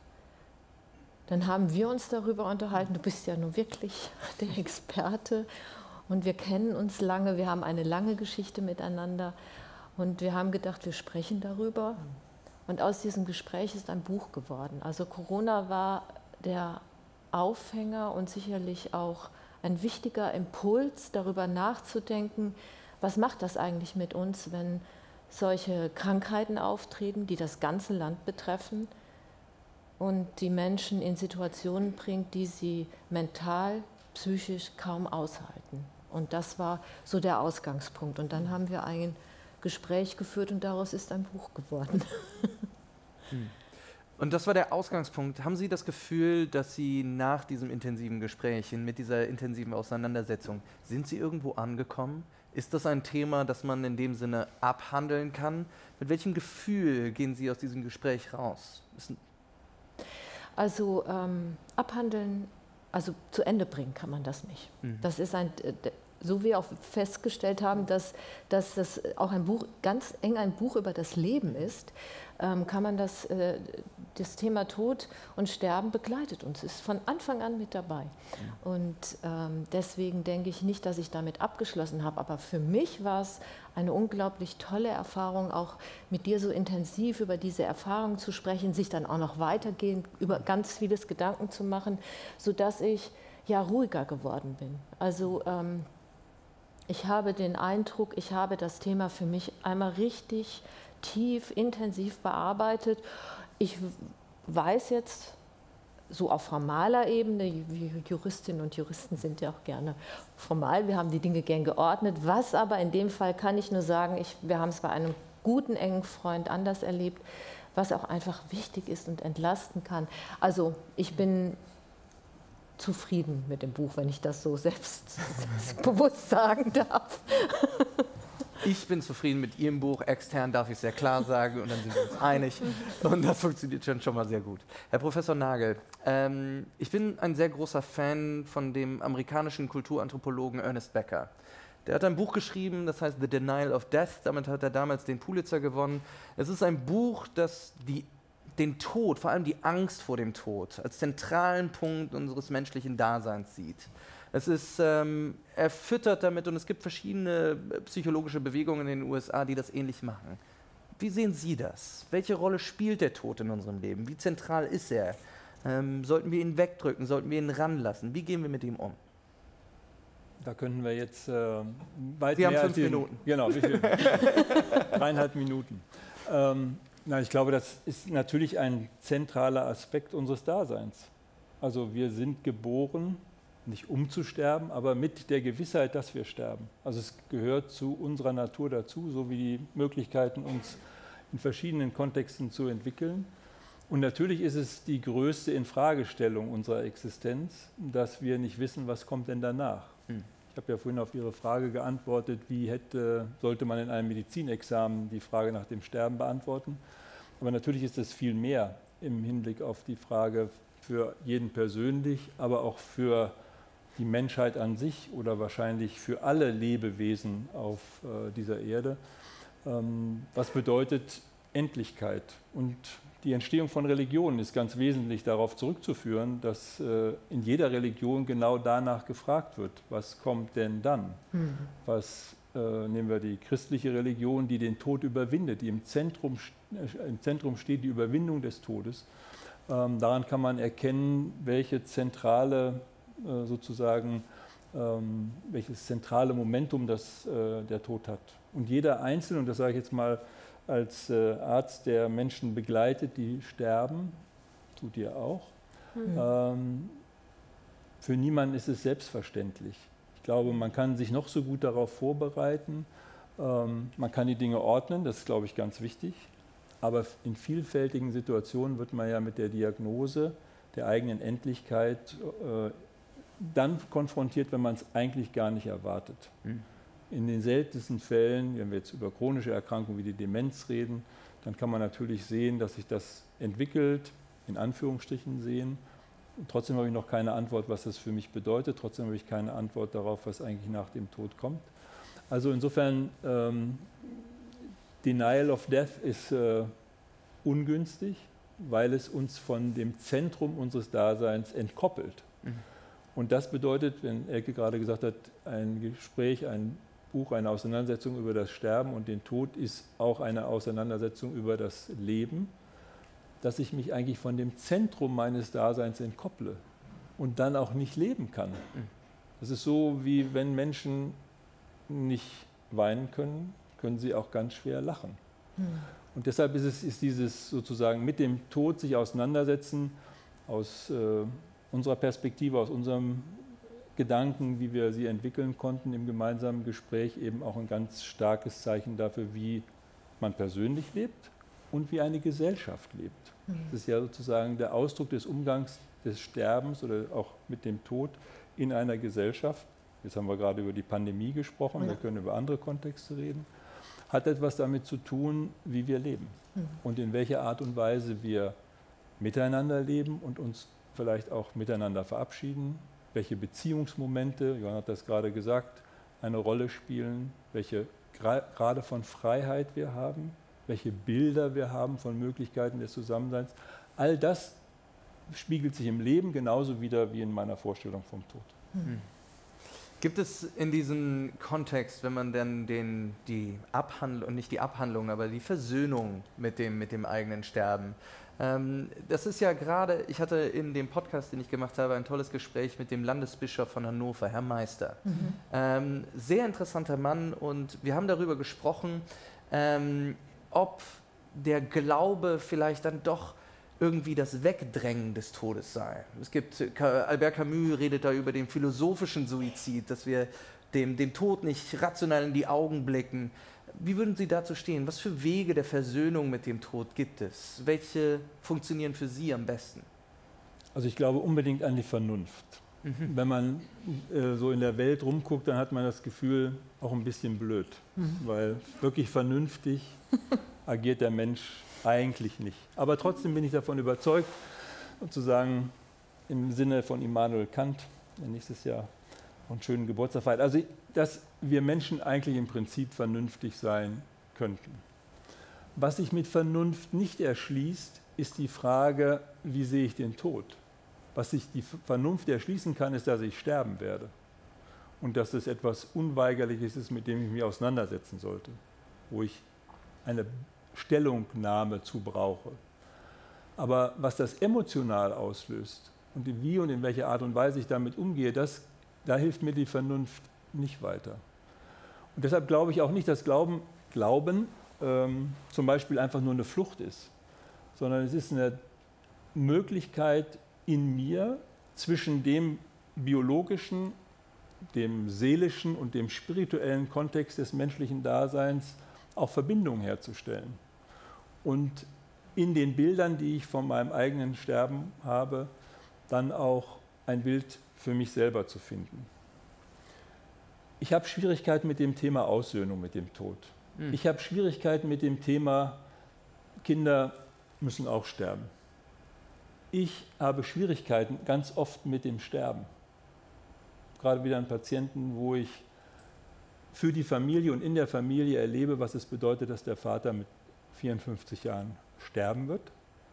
dann haben wir uns darüber unterhalten. Du bist ja nun wirklich der Experte. Und wir kennen uns lange, wir haben eine lange Geschichte miteinander und wir haben gedacht, wir sprechen darüber. Und aus diesem Gespräch ist ein Buch geworden. Also Corona war der Aufhänger und sicherlich auch ein wichtiger Impuls, darüber nachzudenken, was macht das eigentlich mit uns, wenn solche Krankheiten auftreten, die das ganze Land betreffen und die Menschen in Situationen bringt, die sie mental, psychisch kaum aushalten. Und das war so der Ausgangspunkt. Und dann haben wir ein Gespräch geführt und daraus ist ein Buch geworden. Und das war der Ausgangspunkt. Haben Sie das Gefühl, dass Sie nach diesem intensiven Gespräch, mit dieser intensiven Auseinandersetzung, sind Sie irgendwo angekommen? Ist das ein Thema, das man in dem Sinne abhandeln kann? Mit welchem Gefühl gehen Sie aus diesem Gespräch raus? Also ähm, abhandeln, also zu Ende bringen kann man das nicht. Mhm. Das ist ein, so wie wir auch festgestellt haben, dass, dass das auch ein Buch, ganz eng ein Buch über das Leben ist, ähm, kann man das, äh, das Thema Tod und Sterben begleitet uns, ist von Anfang an mit dabei. Mhm. Und ähm, deswegen denke ich nicht, dass ich damit abgeschlossen habe, aber für mich war es eine unglaublich tolle Erfahrung, auch mit dir so intensiv über diese Erfahrung zu sprechen, sich dann auch noch weitergehend über ganz vieles Gedanken zu machen, sodass ich ja ruhiger geworden bin. Also ähm, ich habe den Eindruck, ich habe das Thema für mich einmal richtig tief, intensiv bearbeitet. Ich weiß jetzt, so auf formaler Ebene, Juristinnen und Juristen sind ja auch gerne formal, wir haben die Dinge gern geordnet, was aber in dem Fall kann ich nur sagen, ich, wir haben es bei einem guten, engen Freund anders erlebt, was auch einfach wichtig ist und entlasten kann. Also ich bin zufrieden mit dem Buch, wenn ich das so selbst bewusst sagen darf. Ich bin zufrieden mit Ihrem Buch, extern darf ich sehr klar sagen und dann sind wir uns einig und das funktioniert schon, schon mal sehr gut. Herr Professor Nagel, ähm, ich bin ein sehr großer Fan von dem amerikanischen Kulturanthropologen Ernest Becker. Der hat ein Buch geschrieben, das heißt The Denial of Death, damit hat er damals den Pulitzer gewonnen. Es ist ein Buch, das die den Tod, vor allem die Angst vor dem Tod, als zentralen Punkt unseres menschlichen Daseins sieht. Es ist ähm, erfüttert damit und es gibt verschiedene psychologische Bewegungen in den U S A, die das ähnlich machen. Wie sehen Sie das? Welche Rolle spielt der Tod in unserem Leben? Wie zentral ist er? Ähm, sollten wir ihn wegdrücken? Sollten wir ihn ranlassen? Wie gehen wir mit ihm um? Da könnten wir jetzt äh, weit Sie haben mehr fünf als den, Minuten. Genau, wie viel? Dreieinhalb Minuten. Ähm, na, ich glaube, das ist natürlich ein zentraler Aspekt unseres Daseins. Also wir sind geboren, nicht um zu sterben, aber mit der Gewissheit, dass wir sterben. Also es gehört zu unserer Natur dazu, so wie die Möglichkeiten, uns in verschiedenen Kontexten zu entwickeln. Und natürlich ist es die größte Infragestellung unserer Existenz, dass wir nicht wissen, was kommt denn danach. Hm. Ich habe ja vorhin auf Ihre Frage geantwortet, wie hätte, sollte man in einem Medizinexamen die Frage nach dem Sterben beantworten. Aber natürlich ist es viel mehr im Hinblick auf die Frage für jeden persönlich, aber auch für die Menschheit an sich oder wahrscheinlich für alle Lebewesen auf äh, dieser Erde. Ähm, was bedeutet Endlichkeit? Und die Entstehung von Religionen ist ganz wesentlich darauf zurückzuführen, dass äh, in jeder Religion genau danach gefragt wird, was kommt denn dann? Mhm. Was äh, nehmen wir die christliche Religion, die den Tod überwindet, die im Zentrum, äh, im Zentrum steht, die Überwindung des Todes. Ähm, daran kann man erkennen, welche zentrale äh, sozusagen, ähm, welches zentrale Momentum das äh, der Tod hat. Und jeder Einzelne, und das sage ich jetzt mal als äh, Arzt, der Menschen begleitet, die sterben, tut ihr auch. Mhm. Ähm, für niemanden ist es selbstverständlich. Ich glaube, man kann sich noch so gut darauf vorbereiten, ähm, man kann die Dinge ordnen, das ist, glaube ich, ganz wichtig. Aber in vielfältigen Situationen wird man ja mit der Diagnose der eigenen Endlichkeit äh, dann konfrontiert, wenn man es eigentlich gar nicht erwartet. Mhm. In den seltensten Fällen, wenn wir jetzt über chronische Erkrankungen wie die Demenz reden, dann kann man natürlich sehen, dass sich das entwickelt, in Anführungsstrichen sehen. Und trotzdem habe ich noch keine Antwort, was das für mich bedeutet. Trotzdem habe ich keine Antwort darauf, was eigentlich nach dem Tod kommt. Also insofern, ähm, Denial of Death ist äh, ungünstig, weil es uns von dem Zentrum unseres Daseins entkoppelt. Mhm. Und das bedeutet, wenn Elke gerade gesagt hat, ein Gespräch, ein Buch, eine Auseinandersetzung über das Sterben und den Tod ist auch eine Auseinandersetzung über das Leben, dass ich mich eigentlich von dem Zentrum meines Daseins entkopple und dann auch nicht leben kann. Das ist so, wie wenn Menschen nicht weinen können, können sie auch ganz schwer lachen. Hm. Und deshalb ist es ist dieses sozusagen mit dem Tod sich auseinandersetzen, aus äh, unserer Perspektive, aus unserem Gedanken, wie wir sie entwickeln konnten im gemeinsamen Gespräch, eben auch ein ganz starkes Zeichen dafür, wie man persönlich lebt und wie eine Gesellschaft lebt. Mhm. Das ist ja sozusagen der Ausdruck des Umgangs des Sterbens oder auch mit dem Tod in einer Gesellschaft. Jetzt haben wir gerade über die Pandemie gesprochen, ja. Wir können über andere Kontexte reden. Hat etwas damit zu tun, wie wir leben mhm. und in welcher Art und Weise wir miteinander leben und uns vielleicht auch miteinander verabschieden, welche Beziehungsmomente, Johann hat das gerade gesagt, eine Rolle spielen, welche Grade von Freiheit wir haben, welche Bilder wir haben von Möglichkeiten des Zusammenseins. All das spiegelt sich im Leben genauso wider wie in meiner Vorstellung vom Tod. Mhm. Gibt es in diesem Kontext, wenn man dann den, die Abhandlung, nicht die Abhandlung, aber die Versöhnung mit dem, mit dem eigenen Sterben, ähm, das ist ja gerade, ich hatte in dem Podcast, den ich gemacht habe, ein tolles Gespräch mit dem Landesbischof von Hannover, Herr Meister. Mhm. Ähm, sehr interessanter Mann und wir haben darüber gesprochen, ähm, ob der Glaube vielleicht dann doch irgendwie das Wegdrängen des Todes sei. Es gibt, Albert Camus redet da über den philosophischen Suizid, dass wir dem, dem Tod nicht rational in die Augen blicken. Wie würden Sie dazu stehen? Was für Wege der Versöhnung mit dem Tod gibt es? Welche funktionieren für Sie am besten? Also ich glaube unbedingt an die Vernunft. Mhm. Wenn man äh, so in der Welt rumguckt, dann hat man das Gefühl, auch ein bisschen blöd. Mhm. Weil wirklich vernünftig agiert der Mensch eigentlich nicht. Aber trotzdem bin ich davon überzeugt, sozusagen im Sinne von Immanuel Kant, der nächstes Jahr einen schönen Geburtstag feiert, also dass wir Menschen eigentlich im Prinzip vernünftig sein könnten. Was sich mit Vernunft nicht erschließt, ist die Frage, wie sehe ich den Tod? Was sich die Vernunft erschließen kann, ist, dass ich sterben werde. Und dass es etwas Unweigerliches ist, mit dem ich mich auseinandersetzen sollte, wo ich eine Stellungnahme zu brauche. Aber was das emotional auslöst und wie und in welcher Art und Weise ich damit umgehe, das, da hilft mir die Vernunft nicht weiter. Und deshalb glaube ich auch nicht, dass Glauben, Glauben ähm, zum Beispiel einfach nur eine Flucht ist, sondern es ist eine Möglichkeit in mir zwischen dem biologischen, dem seelischen und dem spirituellen Kontext des menschlichen Daseins auch Verbindungen herzustellen. Und in den Bildern, die ich von meinem eigenen Sterben habe, dann auch ein Bild für mich selber zu finden. Ich habe Schwierigkeiten mit dem Thema Aussöhnung, mit dem Tod. Hm. Ich habe Schwierigkeiten mit dem Thema, Kinder müssen auch sterben. Ich habe Schwierigkeiten ganz oft mit dem Sterben. Gerade wieder an Patienten, wo ich für die Familie und in der Familie erlebe, was es bedeutet, dass der Vater mit vierundfünfzig Jahren sterben wird.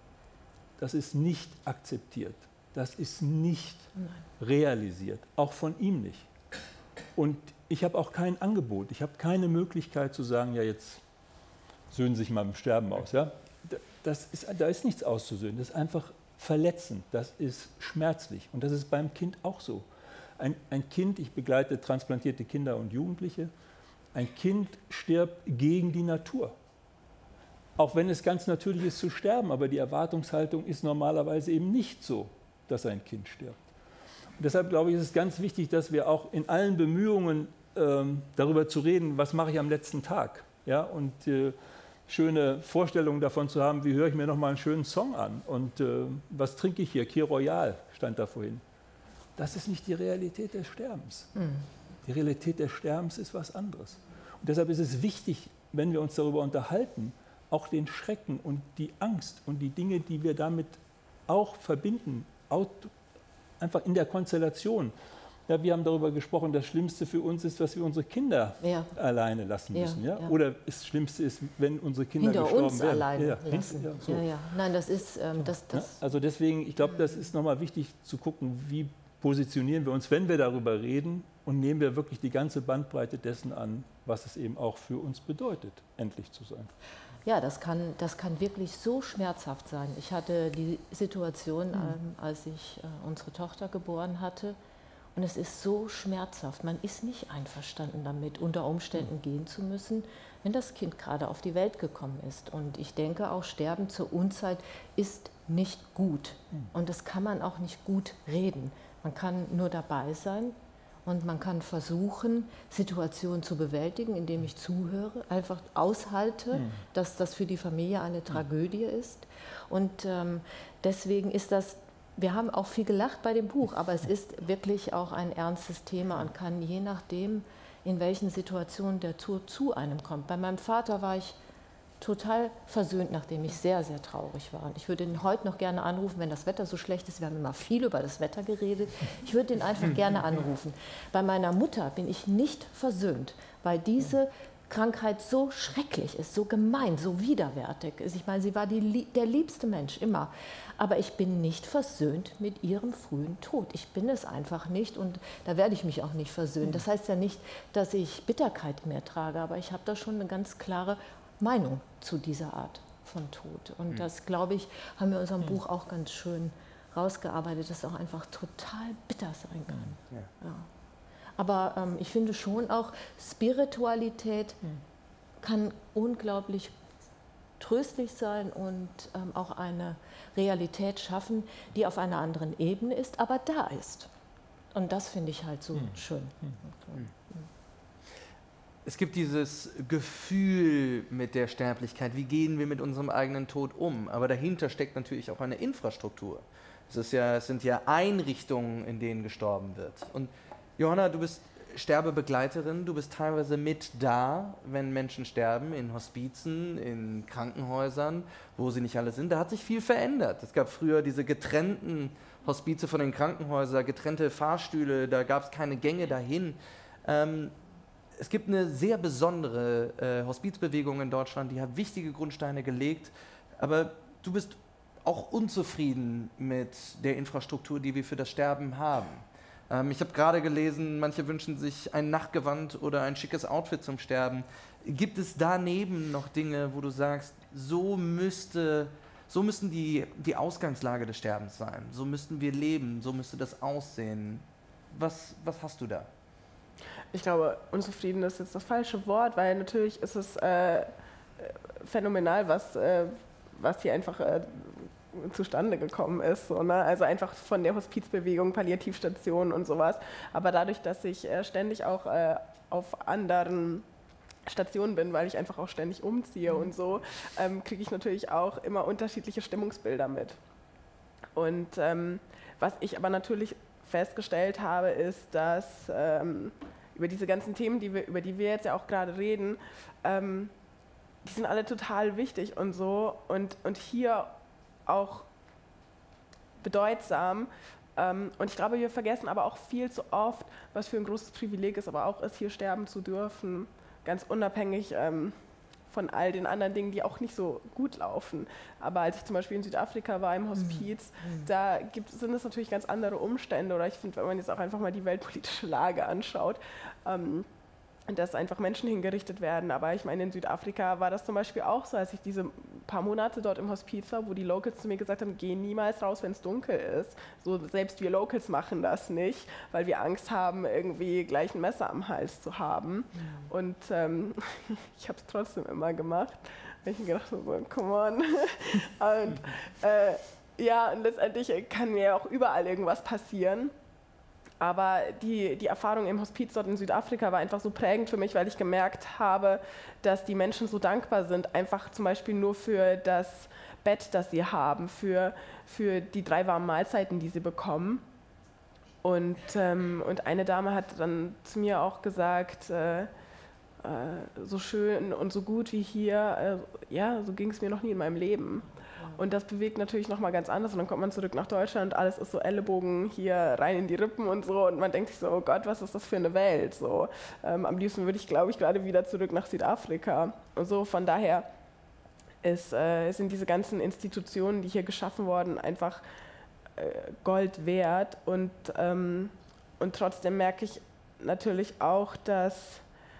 Das ist nicht akzeptiert. Das ist nicht Nein. realisiert. Auch von ihm nicht. Und ich habe auch kein Angebot. Ich habe keine Möglichkeit zu sagen, ja, jetzt söhnen Sie sich mal im Sterben aus. Ja? Das ist, da ist nichts auszusöhnen. Das ist einfach verletzend. Das ist schmerzlich. Und das ist beim Kind auch so. Ein, ein Kind, ich begleite transplantierte Kinder und Jugendliche, ein Kind stirbt gegen die Natur. Auch wenn es ganz natürlich ist zu sterben, aber die Erwartungshaltung ist normalerweise eben nicht so, dass ein Kind stirbt. Und deshalb glaube ich, ist es ganz wichtig, dass wir auch in allen Bemühungen ähm, darüber zu reden, was mache ich am letzten Tag. Ja? Und äh, schöne Vorstellungen davon zu haben, wie höre ich mir noch mal einen schönen Song an und äh, was trinke ich hier, Kir Royal stand da vorhin. Das ist nicht die Realität des Sterbens. Mhm. Die Realität des Sterbens ist was anderes. Und deshalb ist es wichtig, wenn wir uns darüber unterhalten, auch den Schrecken und die Angst und die Dinge, die wir damit auch verbinden, einfach in der Konstellation. Ja, wir haben darüber gesprochen, das Schlimmste für uns ist, dass wir unsere Kinder ja. alleine lassen müssen. Ja, ja? Ja. Oder das Schlimmste ist, wenn unsere Kinder hinter gestorben uns werden. alleine ja, lassen. Ja, so. ja, ja. Nein, das ist... Ähm, das, das ja, also deswegen, ich glaube, das ist nochmal wichtig zu gucken, wie positionieren wir uns, wenn wir darüber reden und nehmen wir wirklich die ganze Bandbreite dessen an, was es eben auch für uns bedeutet, endlich zu sein. Ja, das kann, das kann wirklich so schmerzhaft sein. Ich hatte die Situation, mhm. ähm, als ich äh, unsere Tochter geboren hatte, und es ist so schmerzhaft. Man ist nicht einverstanden damit, unter Umständen mhm. gehen zu müssen, wenn das Kind gerade auf die Welt gekommen ist. Und ich denke auch, Sterben zur Unzeit ist nicht gut. Mhm. Und das kann man auch nicht gut reden. Man kann nur dabei sein und man kann versuchen, Situationen zu bewältigen, indem ich zuhöre, einfach aushalte, mhm. dass das für die Familie eine Tragödie mhm. ist. Und ähm, deswegen ist das, wir haben auch viel gelacht bei dem Buch, aber es ist wirklich auch ein ernstes Thema und kann je nachdem, in welchen Situationen der Tod zu einem kommt. Bei meinem Vater war ich total versöhnt, nachdem ich sehr, sehr traurig war. Und ich würde ihn heute noch gerne anrufen, wenn das Wetter so schlecht ist. Wir haben immer viel über das Wetter geredet. Ich würde ihn einfach gerne anrufen. Bei meiner Mutter bin ich nicht versöhnt, weil diese Krankheit so schrecklich ist, so gemein, so widerwärtig ist. Ich meine, sie war die, der liebste Mensch, immer. Aber ich bin nicht versöhnt mit ihrem frühen Tod. Ich bin es einfach nicht und da werde ich mich auch nicht versöhnen. Das heißt ja nicht, dass ich Bitterkeit mehr trage, aber ich habe da schon eine ganz klare Meinung zu dieser Art von Tod. Und das, glaube ich, haben wir in unserem Buch auch ganz schön rausgearbeitet, dass es auch einfach total bitter sein kann. Ja. Ja. Aber ähm, ich finde schon auch, Spiritualität mhm. kann unglaublich tröstlich sein und ähm, auch eine Realität schaffen, die auf einer anderen Ebene ist, aber da ist. Und das finde ich halt so mhm. schön. Mhm. Es gibt dieses Gefühl mit der Sterblichkeit, wie gehen wir mit unserem eigenen Tod um? Aber dahinter steckt natürlich auch eine Infrastruktur. Es, ist ja, es sind ja Einrichtungen, in denen gestorben wird. Und Johanna, du bist Sterbebegleiterin, du bist teilweise mit da, wenn Menschen sterben, in Hospizen, in Krankenhäusern, wo sie nicht alle sind. Da hat sich viel verändert. Es gab früher diese getrennten Hospize von den Krankenhäusern, getrennte Fahrstühle, da gab es keine Gänge dahin. Ähm, Es gibt eine sehr besondere äh, Hospizbewegung in Deutschland, die hat wichtige Grundsteine gelegt, aber du bist auch unzufrieden mit der Infrastruktur, die wir für das Sterben haben. Ähm, ich habe gerade gelesen, manche wünschen sich ein Nachtgewand oder ein schickes Outfit zum Sterben. Gibt es daneben noch Dinge, wo du sagst, so müsste, so müssten die, die Ausgangslage des Sterbens sein, so müssten wir leben, so müsste das aussehen? Was, was hast du da? Ich glaube, unzufrieden ist jetzt das falsche Wort, weil natürlich ist es äh, phänomenal, was, äh, was hier einfach äh, zustande gekommen ist. So, ne? Also einfach von der Hospizbewegung, Palliativstationen und sowas. Aber dadurch, dass ich äh, ständig auch äh, auf anderen Stationen bin, weil ich einfach auch ständig umziehe und so, ähm, kriege ich natürlich auch immer unterschiedliche Stimmungsbilder mit. Und ähm, was ich aber natürlich festgestellt habe, ist, dass ähm, über diese ganzen Themen, die wir, über die wir jetzt ja auch gerade reden, ähm, die sind alle total wichtig und so und, und hier auch bedeutsam. Ähm, und ich glaube, wir vergessen aber auch viel zu oft, was für ein großes Privileg es aber auch ist, hier sterben zu dürfen, ganz unabhängig ähm, von all den anderen Dingen, die auch nicht so gut laufen. Aber als ich zum Beispiel in Südafrika war im Hospiz, mhm. da gibt, sind es natürlich ganz andere Umstände. Oder ich finde, wenn man jetzt auch einfach mal die weltpolitische Lage anschaut, ähm, dass einfach Menschen hingerichtet werden. Aber ich meine, in Südafrika war das zum Beispiel auch so, als ich diese paar Monate dort im Hospiz war, wo die Locals zu mir gesagt haben, geh niemals raus, wenn es dunkel ist. So, selbst wir Locals machen das nicht, weil wir Angst haben, irgendwie gleich ein Messer am Hals zu haben. Mhm. Und ähm, ich habe es trotzdem immer gemacht. Ich habe gedacht, so, come on. und, äh, ja, und letztendlich kann mir auch überall irgendwas passieren. Aber die, die Erfahrung im Hospiz dort in Südafrika war einfach so prägend für mich, weil ich gemerkt habe, dass die Menschen so dankbar sind, einfach zum Beispiel nur für das Bett, das sie haben, für, für die drei warmen Mahlzeiten, die sie bekommen. Und, ähm, und eine Dame hat dann zu mir auch gesagt, äh, äh, so schön und so gut wie hier, äh, ja, so ging es mir noch nie in meinem Leben. Und das bewegt natürlich nochmal ganz anders und dann kommt man zurück nach Deutschland, alles ist so Ellenbogen hier rein in die Rippen und so und man denkt sich so, oh Gott, was ist das für eine Welt? So, ähm, am liebsten würde ich, glaube ich, gerade wieder zurück nach Südafrika. Und so von daher ist, äh, sind diese ganzen Institutionen, die hier geschaffen wurden, einfach äh, Gold wert und, ähm, und trotzdem merke ich natürlich auch, dass,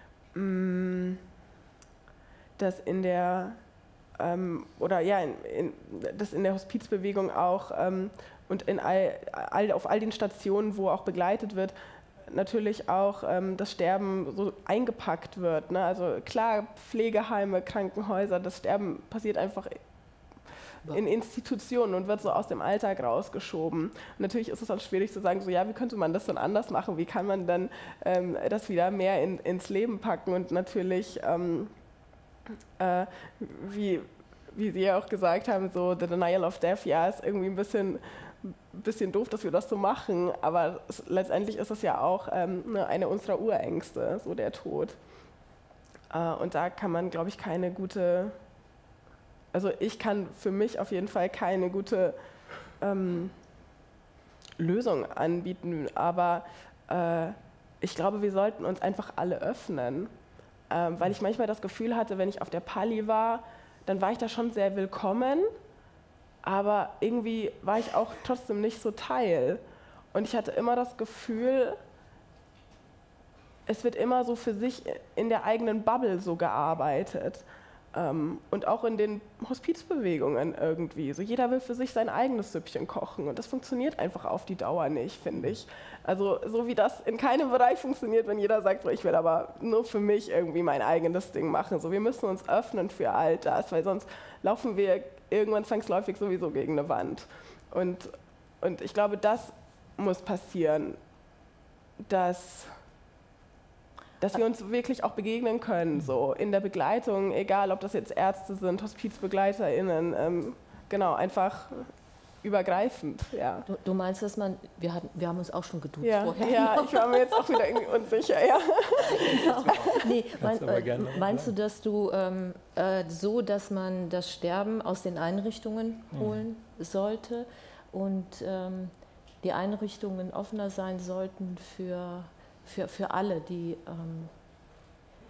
mh, dass in der Ähm, oder ja, in, in, das in der Hospizbewegung auch ähm, und in all, all, auf all den Stationen, wo auch begleitet wird, natürlich auch ähm, das Sterben so eingepackt wird. Ne? Also klar, Pflegeheime, Krankenhäuser, das Sterben passiert einfach in Institutionen und wird so aus dem Alltag rausgeschoben. Und natürlich ist es dann schwierig zu sagen, so ja, wie könnte man das dann anders machen? Wie kann man dann ähm, das wieder mehr in, ins Leben packen? Und natürlich ähm, Äh, wie, wie Sie ja auch gesagt haben, so the denial of death, ja, ist irgendwie ein bisschen, bisschen doof, dass wir das so machen, aber es, letztendlich ist es ja auch ähm, eine unserer Urängste, so der Tod. Äh, und da kann man, glaube ich, keine gute, also ich kann für mich auf jeden Fall keine gute ähm, Lösung anbieten, aber äh, ich glaube, wir sollten uns einfach alle öffnen. Ähm, weil ich manchmal das Gefühl hatte, wenn ich auf der Palli war, dann war ich da schon sehr willkommen, aber irgendwie war ich auch trotzdem nicht so Teil. Und ich hatte immer das Gefühl, es wird immer so für sich in der eigenen Bubble so gearbeitet. Ähm, und auch in den Hospizbewegungen irgendwie. So jeder will für sich sein eigenes Süppchen kochen und das funktioniert einfach auf die Dauer nicht, finde ich. Also so wie das in keinem Bereich funktioniert, wenn jeder sagt, so, ich will aber nur für mich irgendwie mein eigenes Ding machen. So, wir müssen uns öffnen für all das, weil sonst laufen wir irgendwann zwangsläufig sowieso gegen eine Wand. Und, und ich glaube, das muss passieren, dass... dass wir uns wirklich auch begegnen können, so in der Begleitung, egal ob das jetzt Ärzte sind, HospizbegleiterInnen, ähm, genau, einfach übergreifend, ja. Du, du meinst, dass man, wir, hatten, wir haben uns auch schon geduzt ja, vorher. Ja, ich war mir jetzt auch wieder irgendwie unsicher, ja. Genau. Nee, mein, äh, meinst du, dass du ähm, äh, so, dass man das Sterben aus den Einrichtungen holen mhm. sollte und ähm, die Einrichtungen offener sein sollten für... Für, für alle, die, ähm,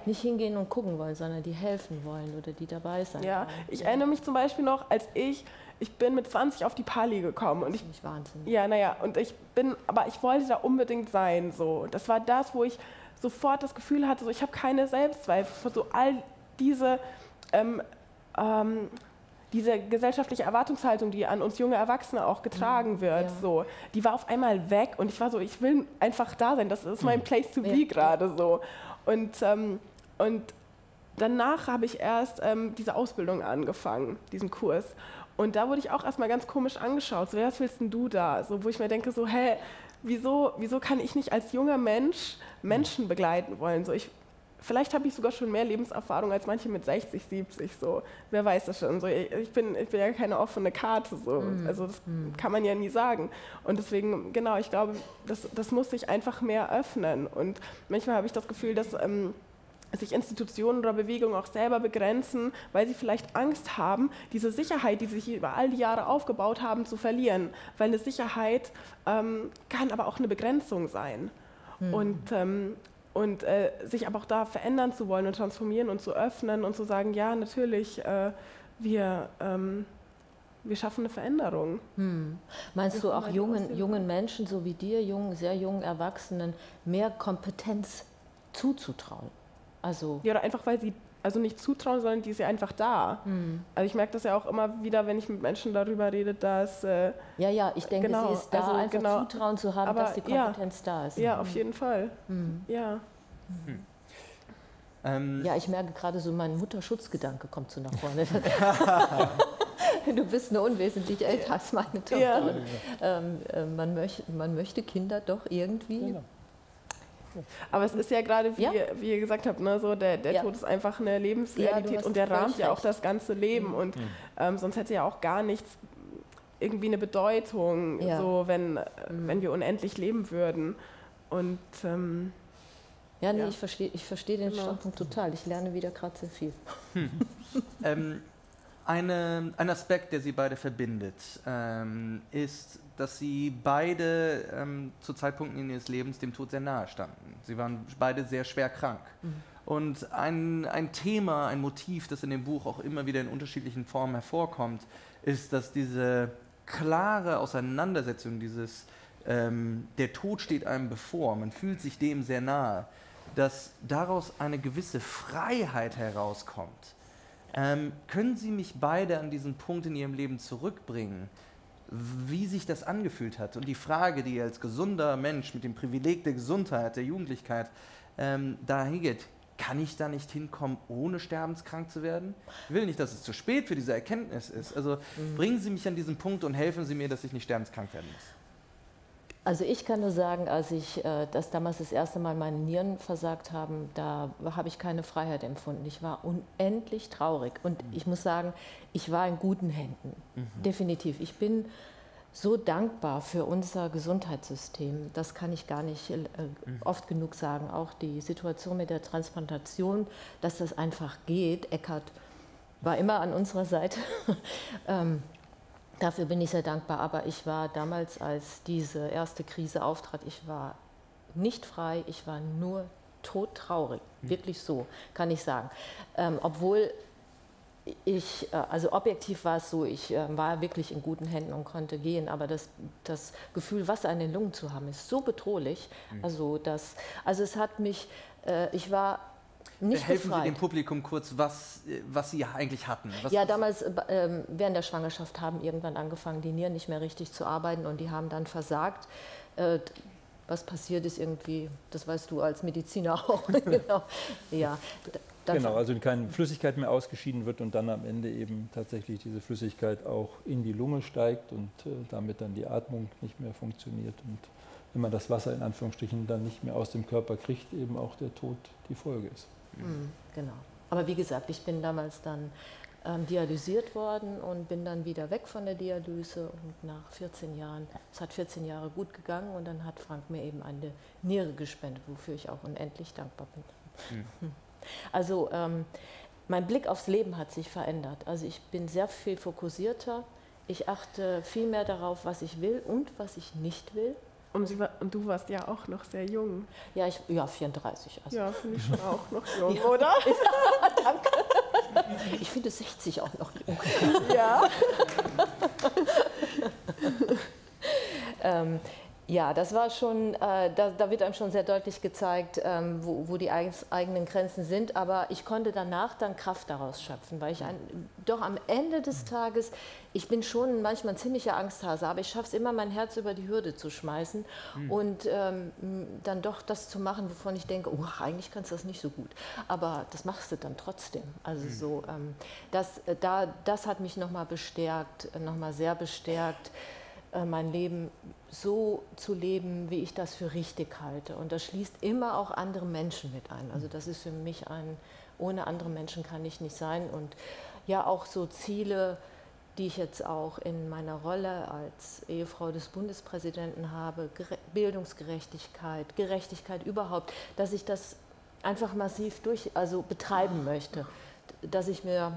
nicht hingehen und gucken wollen, sondern die helfen wollen oder die dabei sein Ja, wollen. ich erinnere mich zum Beispiel noch, als ich, ich bin mit zwanzig auf die Pali gekommen und ich, Nicht Wahnsinn. ja, naja, und ich bin, aber ich wollte da unbedingt sein, so. Das war das, wo ich sofort das Gefühl hatte, so, ich habe keine Selbstzweifel, so all diese, ähm, ähm, diese gesellschaftliche Erwartungshaltung, die an uns junge Erwachsene auch getragen wird, Ja. so, die war auf einmal weg und ich war so, ich will einfach da sein, das ist mein Place to be Ja. gerade so. Und, ähm, und danach habe ich erst ähm, diese Ausbildung angefangen, diesen Kurs. Und da wurde ich auch erstmal ganz komisch angeschaut, so, was willst denn du da? So, wo ich mir denke, so, hä, wieso, wieso kann ich nicht als junger Mensch Menschen begleiten wollen? So, ich, vielleicht habe ich sogar schon mehr Lebenserfahrung als manche mit sechzig, siebzig, so. Wer weiß das schon. So, ich, bin, ich bin ja keine offene Karte, so. Mhm. Also das kann man ja nie sagen. Und deswegen, genau, ich glaube, das, das muss sich einfach mehr öffnen. Und manchmal habe ich das Gefühl, dass ähm, sich Institutionen oder Bewegungen auch selber begrenzen, weil sie vielleicht Angst haben, diese Sicherheit, die sie sich über all die Jahre aufgebaut haben, zu verlieren. Weil eine Sicherheit ähm, kann aber auch eine Begrenzung sein. Mhm. Und ähm, Und äh, sich aber auch da verändern zu wollen und transformieren und zu öffnen und zu sagen, ja, natürlich, äh, wir, ähm, wir schaffen eine Veränderung. Hm. Meinst du auch jungen, jungen Menschen, so wie dir, jungen, sehr jungen Erwachsenen, mehr Kompetenz zuzutrauen? Also Ja, oder einfach, weil sie also nicht zutrauen, sondern die ist ja einfach da. hm. Also ich merke das ja auch immer wieder, wenn ich mit Menschen darüber rede, dass... Äh, Ja, ja, ich denke, genau, sie ist da, also einfach genau, Zutrauen zu haben, aber dass die ja, Kompetenz da ist. ja, auf jeden Fall. Hm. Ja. Hm. Ähm, Ja, ich merke gerade so, mein Mutterschutzgedanke kommt so nach vorne. Du bist nur unwesentlich älter als meine Tochter. Ja. Und, ähm, äh, man, möcht, man möchte Kinder doch irgendwie... Genau. Aber es ist ja gerade, wie, Ja. ihr, wie ihr gesagt habt, ne, so der, der Ja. Tod ist einfach eine Ja, du Lebensrealität hast und der völlig rahmt ja auch recht. das ganze Leben. Und ähm, sonst hätte ja auch gar nichts irgendwie eine Bedeutung, Ja. so, wenn, äh, wenn wir unendlich leben würden. Und ähm, Ja, nee, Ja. ich verstehe ich versteh den Genau. Standpunkt total. Ich lerne wieder gerade sehr viel. Ähm, eine, ein Aspekt, der sie beide verbindet, ähm, ist, dass sie beide ähm, zu Zeitpunkten in ihres Lebens dem Tod sehr nahe standen. Sie waren beide sehr schwer krank. Mhm. Und ein, ein Thema, ein Motiv, das in dem Buch auch immer wieder in unterschiedlichen Formen hervorkommt, ist, dass diese klare Auseinandersetzung, dieses ähm, der Tod steht einem bevor, man fühlt sich dem sehr nahe, dass daraus eine gewisse Freiheit herauskommt. Ähm, können Sie mich beide an diesen Punkt in Ihrem Leben zurückbringen, wie sich das angefühlt hat? Und die Frage, die als gesunder Mensch mit dem Privileg der Gesundheit, der Jugendlichkeit ähm, da hingeht, kann ich da nicht hinkommen, ohne sterbenskrank zu werden? Ich will nicht, dass es zu spät für diese Erkenntnis ist. Also mhm. bringen Sie mich an diesen Punkt und helfen Sie mir, dass ich nicht sterbenskrank werden muss. Also ich kann nur sagen, als ich äh, das damals das erste Mal meine Nieren versagt haben, da habe ich keine Freiheit empfunden. Ich war unendlich traurig und mhm. ich muss sagen, ich war in guten Händen, mhm. definitiv. Ich bin so dankbar für unser Gesundheitssystem, das kann ich gar nicht äh, mhm. oft genug sagen. Auch die Situation mit der Transplantation, dass das einfach geht. Eckart war immer an unserer Seite. ähm, Dafür bin ich sehr dankbar, aber ich war damals, als diese erste Krise auftrat, ich war nicht frei, ich war nur todtraurig, mhm. wirklich so, kann ich sagen. Ähm, obwohl ich, äh, also objektiv war es so, ich äh, war wirklich in guten Händen und konnte gehen, aber das, das Gefühl, Wasser in den Lungen zu haben, ist so bedrohlich. Mhm. Also, das, also es hat mich, äh, ich war nicht Helfen befreit. Sie dem Publikum kurz, was, was Sie eigentlich hatten. Was ja, damals äh, während der Schwangerschaft haben irgendwann angefangen, die Nieren nicht mehr richtig zu arbeiten und die haben dann versagt. Äh, was passiert ist irgendwie, das weißt du als Mediziner auch. Genau. Ja, dann genau, also keine Flüssigkeit mehr ausgeschieden wird und dann am Ende eben tatsächlich diese Flüssigkeit auch in die Lunge steigt und äh, damit dann die Atmung nicht mehr funktioniert. Und wenn man das Wasser in Anführungsstrichen dann nicht mehr aus dem Körper kriegt, eben auch der Tod die Folge ist. Mhm, genau. Aber wie gesagt, ich bin damals dann ähm, dialysiert worden und bin dann wieder weg von der Dialyse und nach vierzehn Jahren, es hat vierzehn Jahre gut gegangen und dann hat Frank mir eben eine Niere gespendet, wofür ich auch unendlich dankbar bin. Mhm. Also ähm, mein Blick aufs Leben hat sich verändert. Also ich bin sehr viel fokussierter, ich achte viel mehr darauf, was ich will und was ich nicht will. Und, sie war, und du warst ja auch noch sehr jung. Ja, ich, ja vierunddreißig. Also. Ja, finde ich schon auch noch jung, ja. oder? Ja, danke. Ich finde sechzig auch noch jung. Ja. ähm, ja, das war schon, äh, da, da wird einem schon sehr deutlich gezeigt, ähm, wo, wo die eigens, eigenen Grenzen sind. Aber ich konnte danach dann Kraft daraus schöpfen, weil ich ein, doch am Ende des Tages, ich bin schon manchmal ein ziemlicher Angsthase, aber ich schaffe es immer, mein Herz über die Hürde zu schmeißen mhm. und ähm, dann doch das zu machen, wovon ich denke, oh, eigentlich kannst du das nicht so gut. Aber das machst du dann trotzdem. Also mhm. so, ähm, das, da, das hat mich nochmal bestärkt, nochmal sehr bestärkt, mein Leben so zu leben, wie ich das für richtig halte. Und das schließt immer auch andere Menschen mit ein. Also das ist für mich ein, ohne andere Menschen kann ich nicht sein. Und ja, auch so Ziele, die ich jetzt auch in meiner Rolle als Ehefrau des Bundespräsidenten habe, Bildungsgerechtigkeit, Gerechtigkeit überhaupt, dass ich das einfach massiv durch, also betreiben möchte, dass ich mir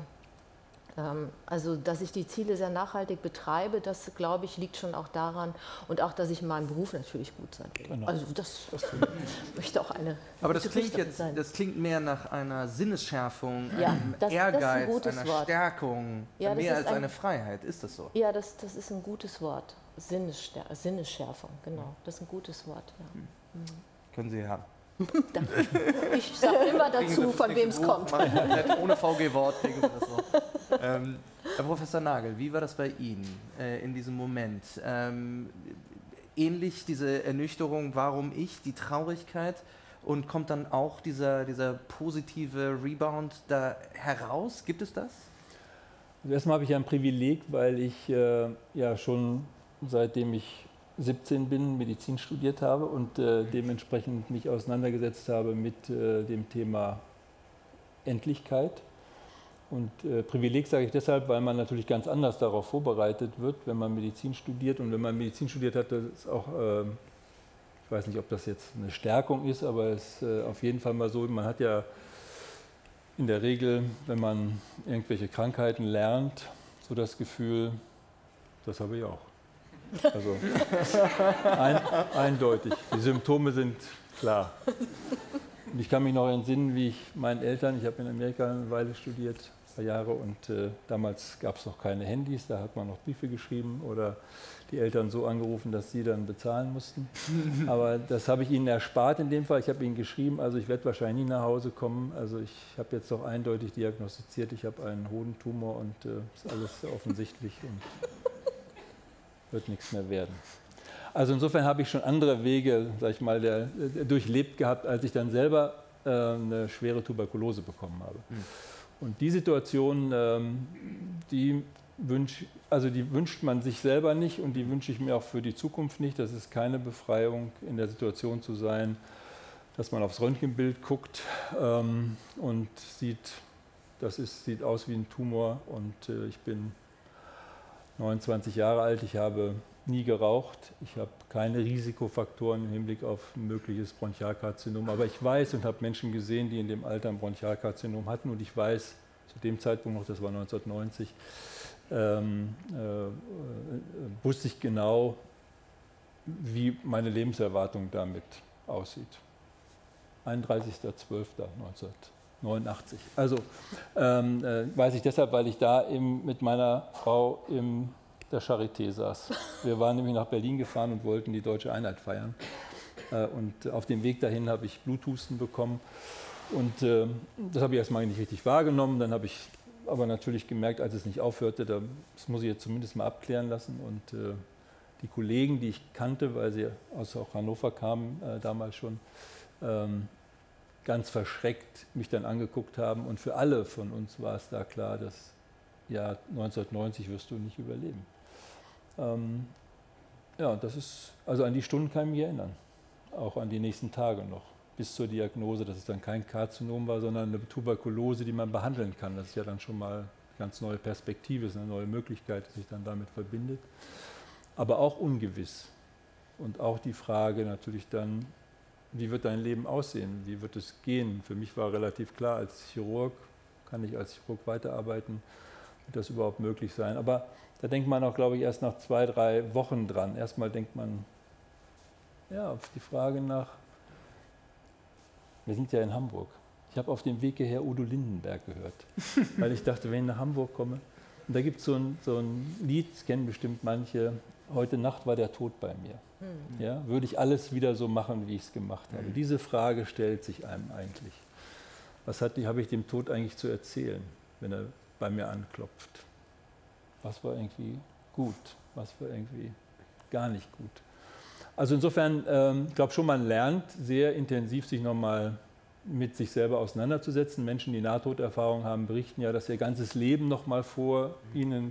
Also, dass ich die Ziele sehr nachhaltig betreibe, das, glaube ich, liegt schon auch daran und auch, dass ich in meinem Beruf natürlich gut sein will. Genau. Also, das, das möchte auch eine. Aber das klingt jetzt, sein. das klingt mehr nach einer Sinnesschärfung, ja, einem das, Ehrgeiz, das ist ein einer Wort. Stärkung, ja, mehr als ein, eine Freiheit. Ist das so? Ja, das, das ist ein gutes Wort. Sinnesschärfung, genau. Das ist ein gutes Wort. Ja. Hm. Mhm. Können Sie haben. Danke. Ich sage immer dazu, von wem es kommt. Ohne V G-Wort kriegen Sie das so. ähm, Herr Professor Nagel, wie war das bei Ihnen äh, in diesem Moment? Ähm, ähnlich diese Ernüchterung, warum ich, die Traurigkeit, und kommt dann auch dieser, dieser positive Rebound da heraus? Gibt es das? Also erstmal habe ich ein Privileg, weil ich äh, ja schon seitdem ich siebzehn bin, Medizin studiert habe und äh, dementsprechend mich auseinandergesetzt habe mit äh, dem Thema Endlichkeit. Und äh, Privileg sage ich deshalb, weil man natürlich ganz anders darauf vorbereitet wird, wenn man Medizin studiert. Und wenn man Medizin studiert hat, das ist auch, äh, ich weiß nicht, ob das jetzt eine Stärkung ist, aber es ist äh, auf jeden Fall mal so, man hat ja in der Regel, wenn man irgendwelche Krankheiten lernt, so das Gefühl, das habe ich auch. Also ein, eindeutig. Die Symptome sind klar. Und ich kann mich noch entsinnen, wie ich meinen Eltern, ich habe in Amerika eine Weile studiert, ein paar Jahre, und äh, damals gab es noch keine Handys, da hat man noch Briefe geschrieben oder die Eltern so angerufen, dass sie dann bezahlen mussten. Aber das habe ich ihnen erspart in dem Fall. Ich habe ihnen geschrieben, also ich werde wahrscheinlich nie nach Hause kommen. Also ich habe jetzt doch eindeutig diagnostiziert, ich habe einen Hodentumor und äh, ist alles offensichtlich und wird nichts mehr werden. Also insofern habe ich schon andere Wege, sag ich mal, der, der durchlebt gehabt, als ich dann selber äh, eine schwere Tuberkulose bekommen habe. Mhm. Und die Situation, ähm, die, wünsch, also die wünscht man sich selber nicht und die wünsche ich mir auch für die Zukunft nicht. Das ist keine Befreiung, in der Situation zu sein, dass man aufs Röntgenbild guckt ähm, und sieht, das ist, sieht aus wie ein Tumor und äh, ich bin neunundzwanzig Jahre alt, ich habe nie geraucht, ich habe keine Risikofaktoren im Hinblick auf ein mögliches Bronchialkarzinom, aber ich weiß und habe Menschen gesehen, die in dem Alter ein Bronchialkarzinom hatten und ich weiß zu dem Zeitpunkt noch, das war neunzehnhundertneunzig, ähm, äh, äh, wusste ich genau, wie meine Lebenserwartung damit aussieht. einunddreißigster zwölfter neunzehnhundertneunundachtzig. Also ähm, äh, weiß ich deshalb, weil ich da im, mit meiner Frau in der Charité saß. Wir waren nämlich nach Berlin gefahren und wollten die Deutsche Einheit feiern. Äh, und auf dem Weg dahin habe ich Bluthusten bekommen. Und äh, das habe ich erstmal nicht richtig wahrgenommen. Dann habe ich aber natürlich gemerkt, als es nicht aufhörte, da, das muss ich jetzt zumindest mal abklären lassen. Und äh, die Kollegen, die ich kannte, weil sie aus auch Hannover kamen, äh, damals schon, ähm, ganz verschreckt mich dann angeguckt haben. Und für alle von uns war es da klar, das Jahr neunzehnhundertneunzig wirst du nicht überleben. Ähm, ja, das ist, also an die Stunden kann ich mich erinnern. Auch an die nächsten Tage noch. Bis zur Diagnose, dass es dann kein Karzinom war, sondern eine Tuberkulose, die man behandeln kann. Das ist ja dann schon mal eine ganz neue Perspektive, ist eine neue Möglichkeit, die sich dann damit verbindet. Aber auch ungewiss. Und auch die Frage natürlich dann, wie wird dein Leben aussehen? Wie wird es gehen? Für mich war relativ klar, als Chirurg, kann ich als Chirurg weiterarbeiten? Wird das überhaupt möglich sein? Aber da denkt man auch, glaube ich, erst nach zwei, drei Wochen dran. Erstmal denkt man, ja, auf die Frage nach, wir sind ja in Hamburg. Ich habe auf dem Weg hierher Udo Lindenberg gehört, weil ich dachte, wenn ich nach Hamburg komme, und da gibt so ein, so ein Lied, das kennen bestimmt manche, heute Nacht war der Tod bei mir. Mhm. Ja, würde ich alles wieder so machen, wie ich es gemacht habe? Mhm. Diese Frage stellt sich einem eigentlich. Was hat die, habe ich dem Tod eigentlich zu erzählen, wenn er bei mir anklopft? Was war irgendwie gut, was war irgendwie gar nicht gut? Also insofern, ähm, ich glaube schon, man lernt sehr intensiv, sich nochmal mit sich selber auseinanderzusetzen. Menschen, die Nahtoderfahrung haben, berichten ja, dass ihr ganzes Leben nochmal vor ihnen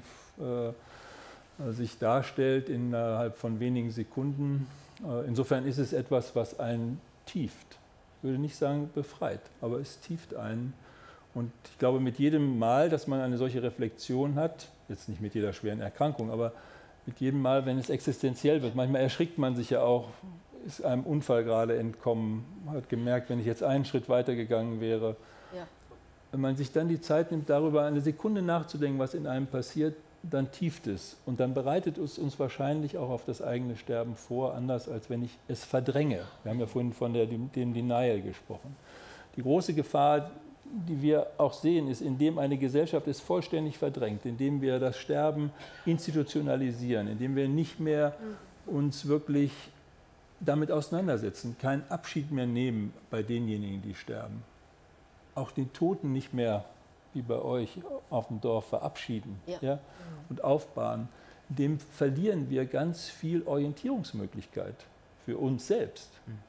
äh, sich darstellt innerhalb von wenigen Sekunden. Äh, insofern ist es etwas, was einen tieft. Ich würde nicht sagen befreit, aber es tieft einen. Und ich glaube, mit jedem Mal, dass man eine solche Reflexion hat, jetzt nicht mit jeder schweren Erkrankung, aber mit jedem Mal, wenn es existenziell wird, manchmal erschrickt man sich ja auch, ist einem Unfall gerade entkommen, hat gemerkt, wenn ich jetzt einen Schritt weitergegangen wäre. Ja. Wenn man sich dann die Zeit nimmt, darüber eine Sekunde nachzudenken, was in einem passiert, dann tieft es. Und dann bereitet es uns wahrscheinlich auch auf das eigene Sterben vor, anders als wenn ich es verdränge. Wir haben ja vorhin von der, dem Denial gesprochen. Die große Gefahr, die wir auch sehen, ist, indem eine Gesellschaft es vollständig verdrängt, indem wir das Sterben institutionalisieren, indem wir nicht mehr uns wirklich damit auseinandersetzen, keinen Abschied mehr nehmen bei denjenigen, die sterben. Auch den Toten nicht mehr, wie bei euch auf dem Dorf, verabschieden, ja. Ja, und aufbahren. Dem verlieren wir ganz viel Orientierungsmöglichkeit für uns selbst.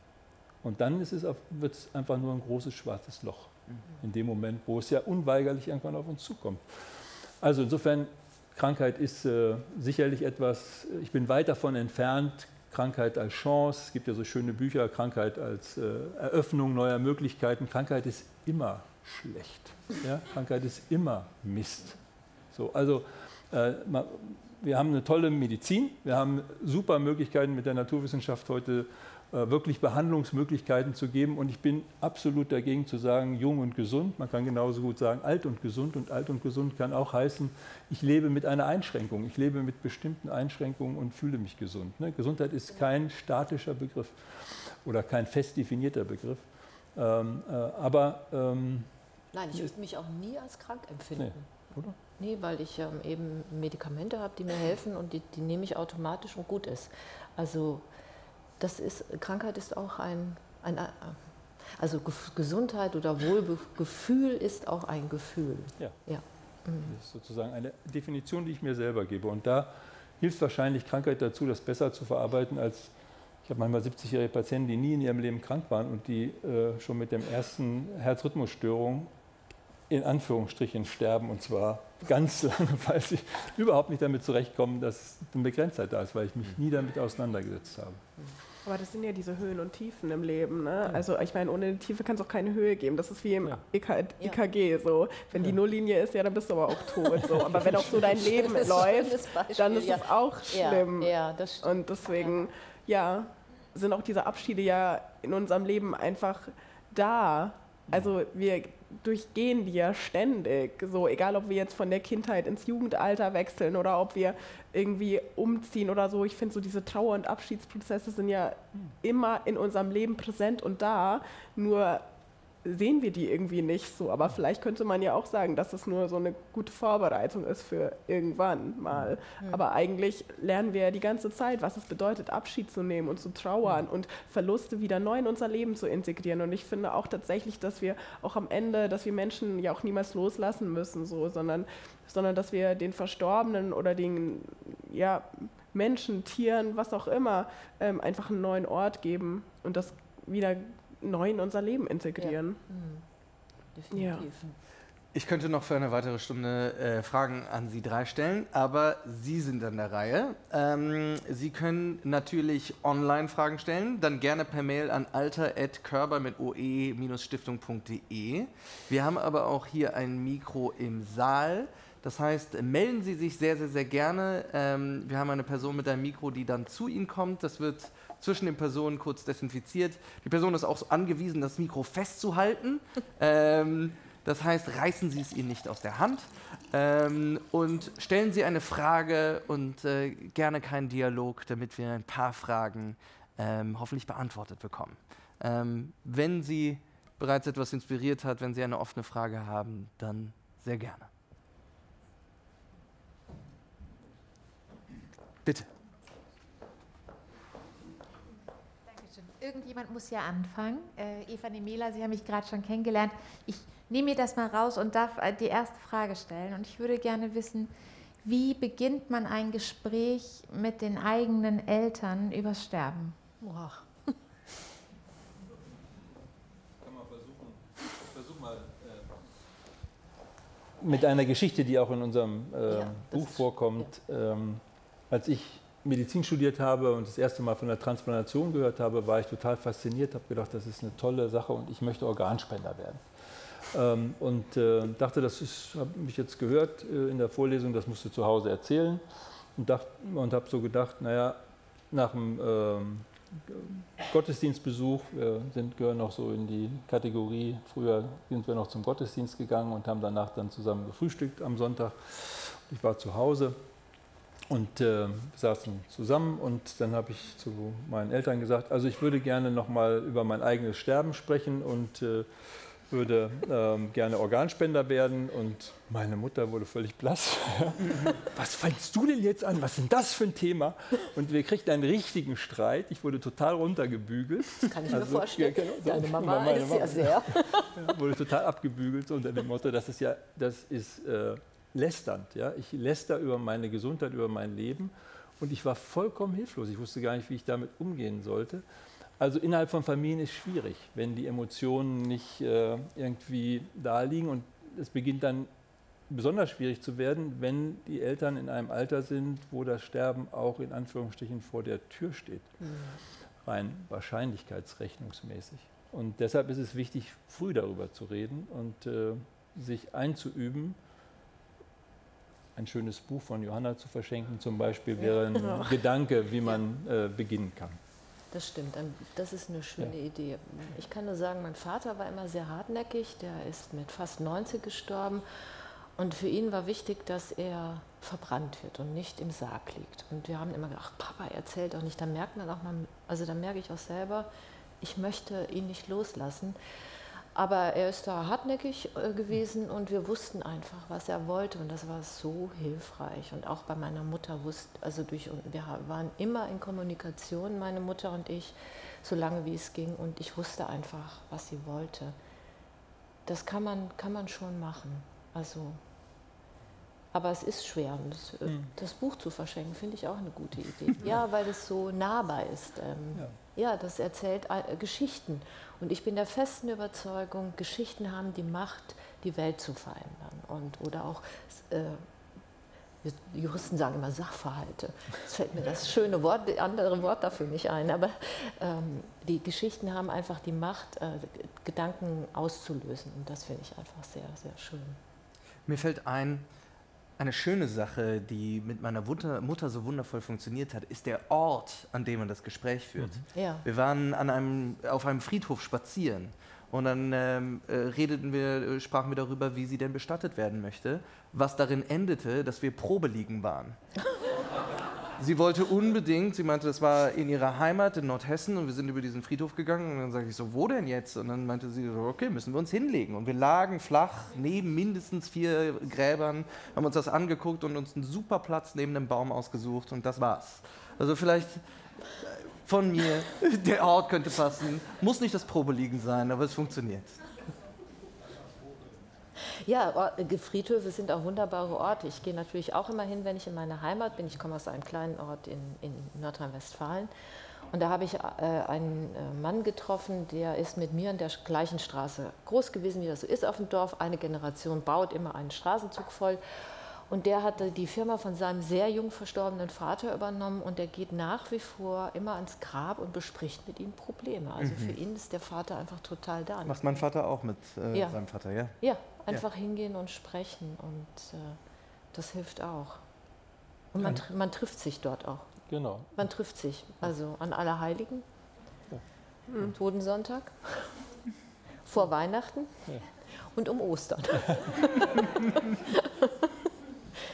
Und dann ist es, wird es einfach nur ein großes schwarzes Loch. In dem Moment, wo es ja unweigerlich irgendwann auf uns zukommt. Also insofern, Krankheit ist äh, sicherlich etwas, ich bin weit davon entfernt, Krankheit als Chance. Es gibt ja so schöne Bücher, Krankheit als äh, Eröffnung neuer Möglichkeiten. Krankheit ist immer schlecht. Ja? Krankheit ist immer Mist. So, also äh, wir haben eine tolle Medizin, wir haben super Möglichkeiten mit der Naturwissenschaft heute äh, wirklich Behandlungsmöglichkeiten zu geben. Und ich bin absolut dagegen zu sagen, jung und gesund. Man kann genauso gut sagen, alt und gesund. Und alt und gesund kann auch heißen, ich lebe mit einer Einschränkung. Ich lebe mit bestimmten Einschränkungen und fühle mich gesund. Ne? Gesundheit ist kein statischer Begriff oder kein fest definierter Begriff. Ähm, äh, aber ähm, Nein, ich würde mich auch nie als krank empfinden. Nee, oder? Nee, weil ich ähm, eben Medikamente habe, die mir helfen und die, die nehme ich automatisch und gut ist. Also das ist, Krankheit ist auch ein, ein also Gesundheit oder Wohlgefühl ist auch ein Gefühl. Ja. Ja. Mhm. Das ist sozusagen eine Definition, die ich mir selber gebe. Und da hilft wahrscheinlich Krankheit dazu, das besser zu verarbeiten als, ich habe manchmal siebzigjährige Patienten, die nie in ihrem Leben krank waren und die äh, schon mit dem ersten Herzrhythmusstörung in Anführungsstrichen sterben, und zwar ganz lange, weil sie überhaupt nicht damit zurechtkommen, dass eine Begrenztheit da ist, weil ich mich nie damit auseinandergesetzt habe. Aber das sind ja diese Höhen und Tiefen im Leben. Ne? Also ich meine, ohne die Tiefe kann es auch keine Höhe geben. Das ist wie im ja. E K G. So. Wenn die Nulllinie ist, ja, dann bist du aber auch tot. So. Aber wenn auch so dein Leben läuft, dann ist es ja. auch schlimm. Ja, ja, das stimmt. Und deswegen, ja, sind auch diese Abschiede ja in unserem Leben einfach da. Also wir durchgehen die ja ständig, so egal ob wir jetzt von der Kindheit ins Jugendalter wechseln oder ob wir irgendwie umziehen oder so. Ich finde so diese Trauer- und Abschiedsprozesse sind ja immer in unserem Leben präsent und da, nur sehen wir die irgendwie nicht so. Aber vielleicht könnte man ja auch sagen, dass es nur so eine gute Vorbereitung ist für irgendwann mal. Mhm. Aber eigentlich lernen wir ja die ganze Zeit, was es bedeutet, Abschied zu nehmen und zu trauern mhm. und Verluste wieder neu in unser Leben zu integrieren. Und ich finde auch tatsächlich, dass wir auch am Ende, dass wir Menschen ja auch niemals loslassen müssen, so, sondern, sondern dass wir den Verstorbenen oder den ja, Menschen, Tieren, was auch immer, ähm, einfach einen neuen Ort geben und das wieder neu in unser Leben integrieren. Ja. Mhm. Definitiv. Ja. Ich könnte noch für eine weitere Stunde äh, Fragen an Sie drei stellen, aber Sie sind an der Reihe. Ähm, Sie können natürlich online Fragen stellen, dann gerne per Mail an alter at körber mit oe Stiftung punkt de. Wir haben aber auch hier ein Mikro im Saal. Das heißt, melden Sie sich sehr, sehr, sehr gerne. Ähm, wir haben eine Person mit einem Mikro, die dann zu Ihnen kommt. Das wird zwischen den Personen kurz desinfiziert. Die Person ist auch so angewiesen, das Mikro festzuhalten. ähm, das heißt, reißen Sie es ihr nicht aus der Hand. Ähm, und stellen Sie eine Frage und äh, gerne keinen Dialog, damit wir ein paar Fragen ähm, hoffentlich beantwortet bekommen. Ähm, wenn Sie bereits etwas inspiriert hat, wenn Sie eine offene Frage haben, dann sehr gerne. Bitte. Dankeschön. Irgendjemand muss ja anfangen. Äh, Eva Nemela, Sie haben mich gerade schon kennengelernt. Ich nehme mir das mal raus und darf äh, die erste Frage stellen. Und ich würde gerne wissen, wie beginnt man ein Gespräch mit den eigenen Eltern übers Sterben? Wow. Kann man versuchen. Versuch mal. Äh, mit einer Geschichte, die auch in unserem äh, Ja, Buch ist- vorkommt. Ähm, als ich Medizin studiert habe und das erste Mal von der Transplantation gehört habe, war ich total fasziniert, habe gedacht, das ist eine tolle Sache und ich möchte Organspender werden. Ähm, und äh, dachte, das habe ich jetzt gehört äh, in der Vorlesung, das musst du zu Hause erzählen. Und, dacht, und habe so gedacht, naja, nach dem ähm, Gottesdienstbesuch, wir sind, gehören noch so in die Kategorie, früher sind wir noch zum Gottesdienst gegangen und haben danach dann zusammen gefrühstückt am Sonntag. Ich war zu Hause. Und äh, wir saßen zusammen und dann habe ich zu meinen Eltern gesagt, also ich würde gerne nochmal über mein eigenes Sterben sprechen und äh, würde ähm, gerne Organspender werden. Und meine Mutter wurde völlig blass. Was fängst du denn jetzt an? Was ist denn das für ein Thema? Und wir kriegten einen richtigen Streit. Ich wurde total runtergebügelt. Das kann ich mir Also, vorstellen. ja, genau, so. Deine Mama Meine ist Mama. ja sehr. Ja, wurde total abgebügelt unter dem Motto, das ist ja, das ist äh, lästernd. Ja? Ich läster über meine Gesundheit, über mein Leben und ich war vollkommen hilflos. Ich wusste gar nicht, wie ich damit umgehen sollte. Also innerhalb von Familien ist schwierig, wenn die Emotionen nicht äh, irgendwie da liegen und es beginnt dann besonders schwierig zu werden, wenn die Eltern in einem Alter sind, wo das Sterben auch in Anführungsstrichen vor der Tür steht, mhm. rein wahrscheinlichkeitsrechnungsmäßig. Und deshalb ist es wichtig, früh darüber zu reden und äh, sich einzuüben. Ein schönes Buch von Johanna zu verschenken zum Beispiel wäre ein Ja. Gedanke, wie man äh, beginnen kann. Das stimmt, das ist eine schöne Ja. Idee. Ich kann nur sagen, mein Vater war immer sehr hartnäckig, der ist mit fast neunzig gestorben und für ihn war wichtig, dass er verbrannt wird und nicht im Sarg liegt. Und wir haben immer gedacht, Papa, erzählt doch nicht, da merkt man auch mal, also da merke ich auch selber, ich möchte ihn nicht loslassen. Aber er ist da hartnäckig äh, gewesen und wir wussten einfach, was er wollte und das war so hilfreich. Und auch bei meiner Mutter wusste, also durch, wir waren immer in Kommunikation, meine Mutter und ich, so lange wie es ging und ich wusste einfach, was sie wollte. Das kann man, kann man schon machen. Also, aber es ist schwer. Und das, äh, Mhm. das Buch zu verschenken, finde ich auch eine gute Idee. Ja, weil es so nahbar ist. Ähm, Ja. ja, das erzählt äh, Geschichten. Und ich bin der festen Überzeugung, Geschichten haben die Macht, die Welt zu verändern. Und, oder auch, äh, die Juristen sagen immer Sachverhalte. Jetzt fällt mir das schöne Wort, das andere Wort dafür nicht ein. Aber ähm, die Geschichten haben einfach die Macht, äh, Gedanken auszulösen. Und das finde ich einfach sehr, sehr schön. Mir fällt ein, eine schöne Sache, die mit meiner Mutter, Mutter so wundervoll funktioniert hat, ist der Ort, an dem man das Gespräch führt. Mhm. Ja. Wir waren an einem, auf einem Friedhof spazieren und dann ähm, äh, redeten wir, äh, sprachen wir darüber, wie sie denn bestattet werden möchte, was darin endete, dass wir Probeliegen waren. Sie wollte unbedingt, sie meinte, das war in ihrer Heimat in Nordhessen und wir sind über diesen Friedhof gegangen und dann sage ich so, wo denn jetzt? Und dann meinte sie so, okay, müssen wir uns hinlegen. Und wir lagen flach neben mindestens vier Gräbern, haben uns das angeguckt und uns einen super Platz neben dem Baum ausgesucht und das war's. Also vielleicht von mir, der Ort könnte passen, muss nicht das Probeliegen sein, aber es funktioniert. Ja, Friedhöfe sind auch wunderbare Orte. Ich gehe natürlich auch immer hin, wenn ich in meiner Heimat bin. Ich komme aus einem kleinen Ort in, in Nordrhein-Westfalen. Und da habe ich äh, einen äh, Mann getroffen, der ist mit mir in der gleichen Straße groß gewesen, wie das so ist auf dem Dorf. Eine Generation baut immer einen Straßenzug voll. Und der hatte die Firma von seinem sehr jung verstorbenen Vater übernommen und der geht nach wie vor immer ans Grab und bespricht mit ihm Probleme. Also Mhm. für ihn ist der Vater einfach total da. Macht mein Vater auch mit äh, Ja. seinem Vater, ja? Ja, einfach hingehen und sprechen und äh, das hilft auch. Und man, tr man trifft sich dort auch. Genau. Man trifft sich, also an Allerheiligen, Ja. Totensonntag, vor Weihnachten Ja. und um Ostern.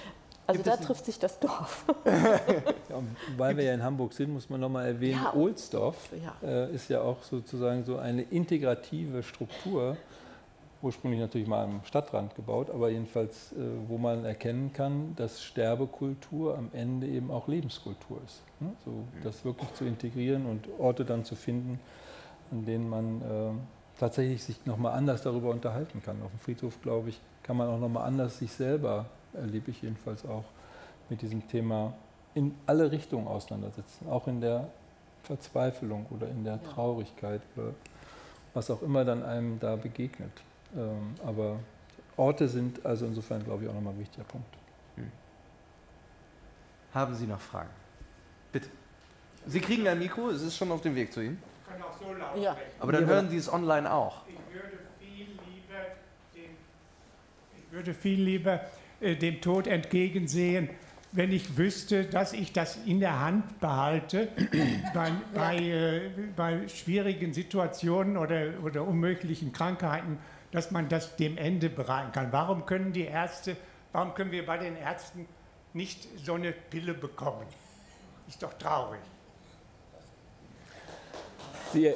Also da trifft sich das Dorf. Ja, und weil wir ja in Hamburg sind, muss man nochmal erwähnen, Ja. Ohlsdorf Ja. äh, ist ja auch sozusagen so eine integrative Struktur, ursprünglich natürlich mal am Stadtrand gebaut, aber jedenfalls, äh, wo man erkennen kann, dass Sterbekultur am Ende eben auch Lebenskultur ist. Ne? So, das wirklich zu integrieren und Orte dann zu finden, an denen man äh, tatsächlich sich nochmal anders darüber unterhalten kann. Auf dem Friedhof, glaube ich, kann man auch nochmal anders sich selber, erlebe ich jedenfalls auch, mit diesem Thema in alle Richtungen auseinandersetzen, auch in der Verzweiflung oder in der Traurigkeit oder was auch immer dann einem da begegnet. Ähm, aber Orte sind also insofern, glaube ich, auch nochmal ein wichtiger Punkt. Hm. Haben Sie noch Fragen? Bitte. Sie kriegen ein Mikro, es ist schon auf dem Weg zu Ihnen. Ich kann auch so laut Ja. sprechen. Aber dann hören Sie es online auch. Ich würde viel lieber dem, ich würde viel lieber, äh, dem Tod entgegensehen, wenn ich wüsste, dass ich das in der Hand behalte, bei, bei, äh, bei schwierigen Situationen oder, oder unmöglichen Krankheiten, dass man das dem Ende bereiten kann. Warum können die Ärzte, warum können wir bei den Ärzten nicht so eine Pille bekommen? Ist doch traurig. Sie,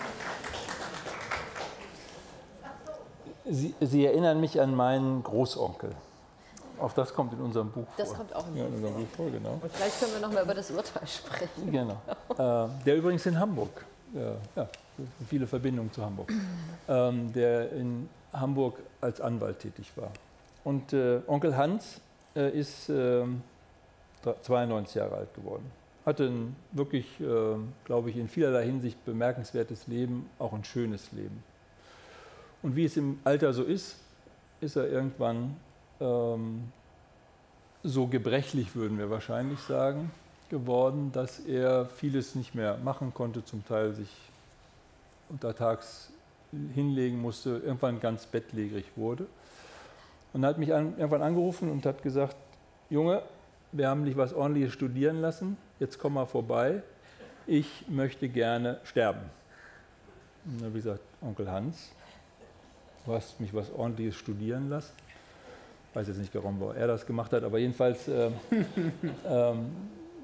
Sie, Sie erinnern mich an meinen Großonkel. Auch das kommt in unserem Buch Das vor. kommt auch im ja, in Buch unserem Buch vor, genau. Und vielleicht können wir noch mal über das Urteil sprechen. Genau. Äh, der übrigens in Hamburg, äh, ja, viele Verbindungen zu Hamburg, ähm, der in Hamburg als Anwalt tätig war. Und äh, Onkel Hans äh, ist äh, zweiundneunzig Jahre alt geworden. Hatte ein wirklich, äh, glaube ich, in vielerlei Hinsicht bemerkenswertes Leben, auch ein schönes Leben. Und wie es im Alter so ist, ist er irgendwann ähm, so gebrechlich, würden wir wahrscheinlich sagen, geworden, dass er vieles nicht mehr machen konnte, zum Teil sich untertags hinlegen musste, irgendwann ganz bettlägerig wurde. Und hat mich an, irgendwann angerufen und hat gesagt, Junge, wir haben dich was Ordentliches studieren lassen, jetzt komm mal vorbei, ich möchte gerne sterben. Und dann habe ich gesagt, Onkel Hans, du hast mich was Ordentliches studieren lassen. Ich weiß jetzt nicht, warum er das gemacht hat, aber jedenfalls, äh, ähm,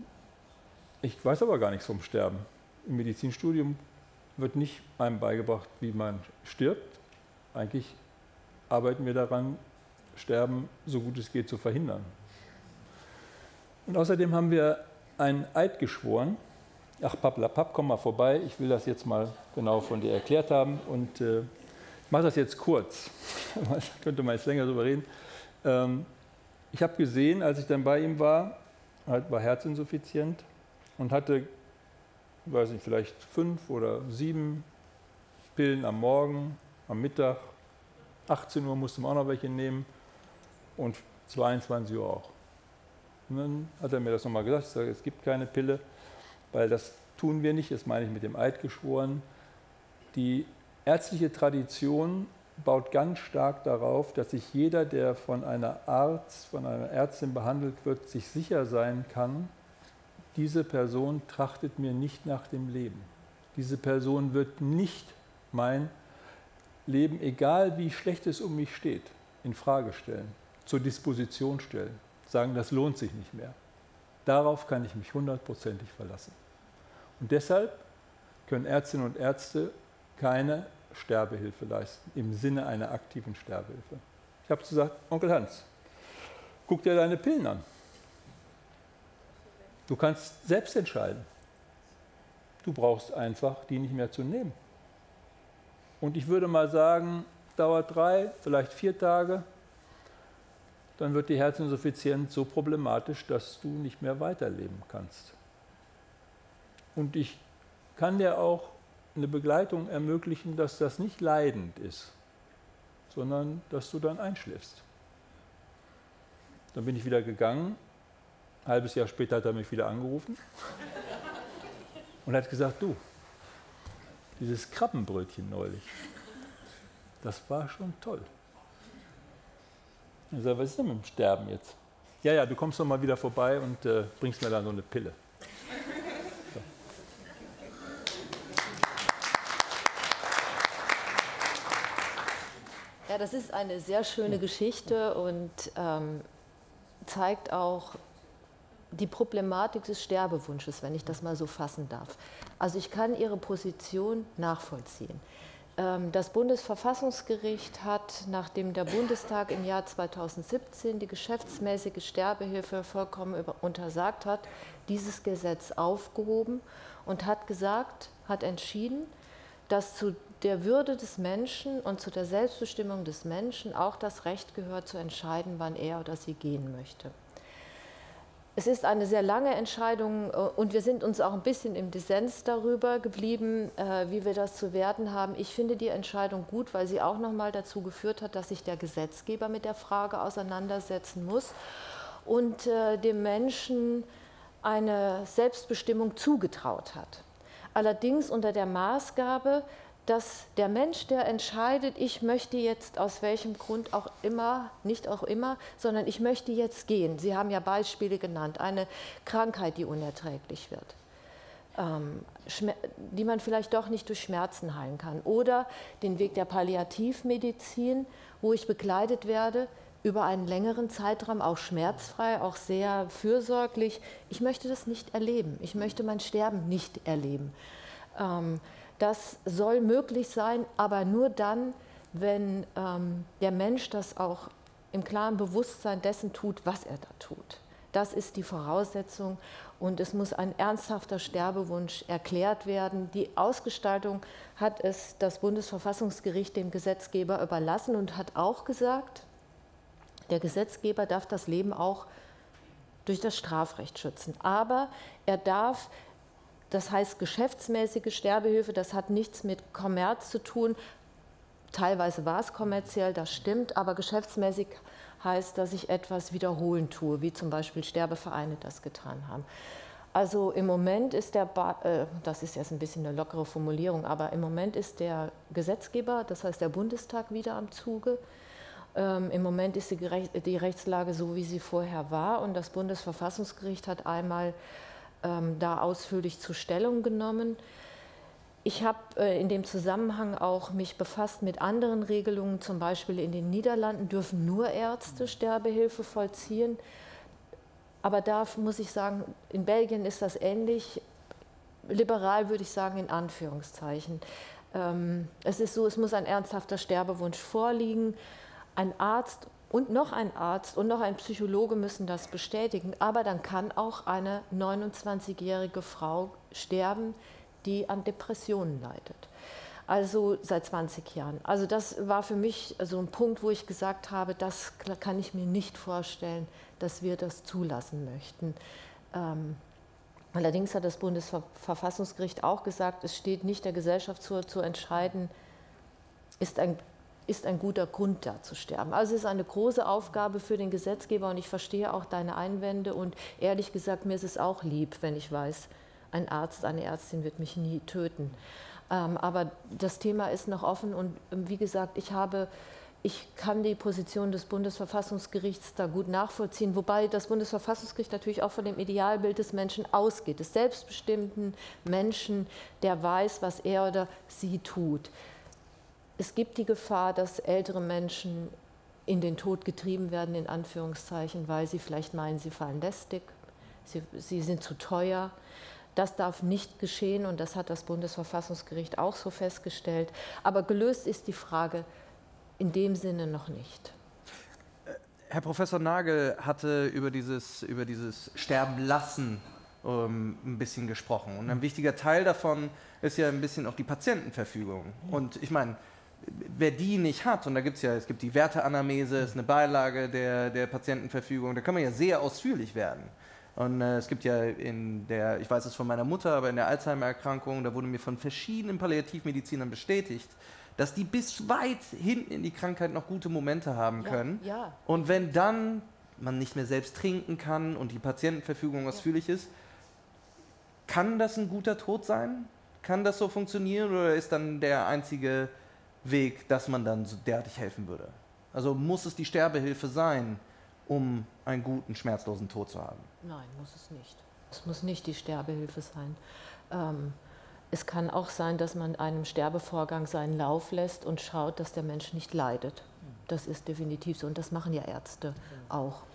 ich weiß aber gar nichts vom Sterben. Im Medizinstudium wird nicht einem beigebracht, wie man stirbt. Eigentlich arbeiten wir daran, Sterben so gut es geht zu verhindern. Und außerdem haben wir einen Eid geschworen. Ach, Papp, komm mal vorbei, ich will das jetzt mal genau von dir erklärt haben. Und äh, ich mache das jetzt kurz, da könnte man jetzt länger drüber reden. Ähm, ich habe gesehen, als ich dann bei ihm war, war herzinsuffizient und hatte, weiß nicht, vielleicht fünf oder sieben Pillen am Morgen, am Mittag, achtzehn Uhr musste man auch noch welche nehmen und zweiundzwanzig Uhr auch. Und dann hat er mir das nochmal gesagt, ich sage, es gibt keine Pille, weil das tun wir nicht, das meine ich mit dem Eid geschworen. Die ärztliche Tradition baut ganz stark darauf, dass sich jeder, der von einer Arzt, von einer Ärztin behandelt wird, sich sicher sein kann, diese Person trachtet mir nicht nach dem Leben. Diese Person wird nicht mein Leben, egal wie schlecht es um mich steht, in Frage stellen, zur Disposition stellen, sagen, das lohnt sich nicht mehr. Darauf kann ich mich hundertprozentig verlassen. Und deshalb können Ärztinnen und Ärzte keine Sterbehilfe leisten, im Sinne einer aktiven Sterbehilfe. Ich habe gesagt, Onkel Hans, guck dir deine Pillen an. Du kannst selbst entscheiden. Du brauchst einfach, die nicht mehr zu nehmen. Und ich würde mal sagen, dauert drei, vielleicht vier Tage, dann wird die Herzinsuffizienz so problematisch, dass du nicht mehr weiterleben kannst. Und ich kann dir auch eine Begleitung ermöglichen, dass das nicht leidend ist, sondern dass du dann einschläfst. Dann bin ich wieder gegangen. Ein halbes Jahr später hat er mich wieder angerufen und hat gesagt, du, dieses Krabbenbrötchen neulich, das war schon toll. Ich sage, was ist denn mit dem Sterben jetzt? Ja, ja, du kommst noch mal wieder vorbei und äh, bringst mir dann so eine Pille. So. Ja, das ist eine sehr schöne Geschichte und ähm, zeigt auch die Problematik des Sterbewunsches, wenn ich das mal so fassen darf. Also ich kann Ihre Position nachvollziehen. Das Bundesverfassungsgericht hat, nachdem der Bundestag im Jahr zweitausendsiebzehn die geschäftsmäßige Sterbehilfe vollkommen untersagt hat, dieses Gesetz aufgehoben und hat gesagt, hat entschieden, dass zu der Würde des Menschen und zu der Selbstbestimmung des Menschen auch das Recht gehört, zu entscheiden, wann er oder sie gehen möchte. Es ist eine sehr lange Entscheidung und wir sind uns auch ein bisschen im Dissens darüber geblieben, wie wir das zu werten haben. Ich finde die Entscheidung gut, weil sie auch noch mal dazu geführt hat, dass sich der Gesetzgeber mit der Frage auseinandersetzen muss und dem Menschen eine Selbstbestimmung zugetraut hat. Allerdings unter der Maßgabe, dass der Mensch, der entscheidet, ich möchte jetzt aus welchem Grund auch immer, nicht auch immer, sondern ich möchte jetzt gehen. Sie haben ja Beispiele genannt, eine Krankheit, die unerträglich wird, ähm, die man vielleicht doch nicht durch Schmerzen heilen kann. Oder den Weg der Palliativmedizin, wo ich begleitet werde über einen längeren Zeitraum, auch schmerzfrei, auch sehr fürsorglich. Ich möchte das nicht erleben. Ich möchte mein Sterben nicht erleben. Ähm, Das soll möglich sein, aber nur dann, wenn ähm, der Mensch das auch im klaren Bewusstsein dessen tut, was er da tut. Das ist die Voraussetzung und es muss ein ernsthafter Sterbewunsch erklärt werden. Die Ausgestaltung hat es das Bundesverfassungsgericht dem Gesetzgeber überlassen und hat auch gesagt, der Gesetzgeber darf das Leben auch durch das Strafrecht schützen. Aber er darf, das heißt geschäftsmäßige Sterbehilfe, das hat nichts mit Kommerz zu tun. Teilweise war es kommerziell, das stimmt, aber geschäftsmäßig heißt, dass ich etwas wiederholen tue, wie zum Beispiel Sterbevereine das getan haben. Also im Moment ist der, ba äh, das ist jetzt ein bisschen eine lockere Formulierung, aber im Moment ist der Gesetzgeber, das heißt der Bundestag, wieder am Zuge. Ähm, Im Moment ist die, die Rechtslage so, wie sie vorher war und das Bundesverfassungsgericht hat einmal ähm, da ausführlich zur Stellung genommen. Ich habe äh, in dem Zusammenhang auch mich befasst mit anderen Regelungen, zum Beispiel in den Niederlanden dürfen nur Ärzte Sterbehilfe vollziehen. Aber da muss ich sagen, in Belgien ist das ähnlich, liberal würde ich sagen, in Anführungszeichen. Ähm, es ist so, es muss ein ernsthafter Sterbewunsch vorliegen. Ein Arzt und noch ein Arzt und noch ein Psychologe müssen das bestätigen. Aber dann kann auch eine neunundzwanzigjährige Frau sterben, die an Depressionen leidet. Also seit zwanzig Jahren. Also das war für mich so ein Punkt, wo ich gesagt habe, das kann ich mir nicht vorstellen, dass wir das zulassen möchten. Ähm, allerdings hat das Bundesverfassungsgericht auch gesagt, es steht nicht der Gesellschaft zu, zu entscheiden, ist ein, ist ein guter Grund da zu sterben. Also es ist eine große Aufgabe für den Gesetzgeber und ich verstehe auch deine Einwände und ehrlich gesagt, mir ist es auch lieb, wenn ich weiß, ein Arzt, eine Ärztin wird mich nie töten. Ähm, aber das Thema ist noch offen und wie gesagt, ich habe, ich kann die Position des Bundesverfassungsgerichts da gut nachvollziehen, wobei das Bundesverfassungsgericht natürlich auch von dem Idealbild des Menschen ausgeht, des selbstbestimmten Menschen, der weiß, was er oder sie tut. Es gibt die Gefahr, dass ältere Menschen in den Tod getrieben werden, in Anführungszeichen, weil sie vielleicht meinen, sie fallen lästig, sie, sie sind zu teuer. Das darf nicht geschehen und das hat das Bundesverfassungsgericht auch so festgestellt. Aber gelöst ist die Frage in dem Sinne noch nicht. Herr Professor Nagel hatte über dieses, über dieses Sterben lassen ähm, ein bisschen gesprochen. Und ein wichtiger Teil davon ist ja ein bisschen auch die Patientenverfügung. Und ich meine, wer die nicht hat, und da gibt es ja, es gibt die Werteanamnese, ist eine Beilage der, der Patientenverfügung, da kann man ja sehr ausführlich werden. Und äh, es gibt ja in der, ich weiß es von meiner Mutter, aber in der Alzheimer-Erkrankung, da wurde mir von verschiedenen Palliativmedizinern bestätigt, dass die bis weit hinten in die Krankheit noch gute Momente haben können. Ja, ja. Und wenn dann man nicht mehr selbst trinken kann und die Patientenverfügung ausführlich ist, kann das ein guter Tod sein? Kann das so funktionieren oder ist dann der einzige Weg, dass man dann so derartig helfen würde? Also muss es die Sterbehilfe sein, um einen guten, schmerzlosen Tod zu haben? Nein, muss es nicht. Es muss nicht die Sterbehilfe sein. Ähm, es kann auch sein, dass man einem Sterbevorgang seinen Lauf lässt und schaut, dass der Mensch nicht leidet. Das ist definitiv so und das machen ja Ärzte auch.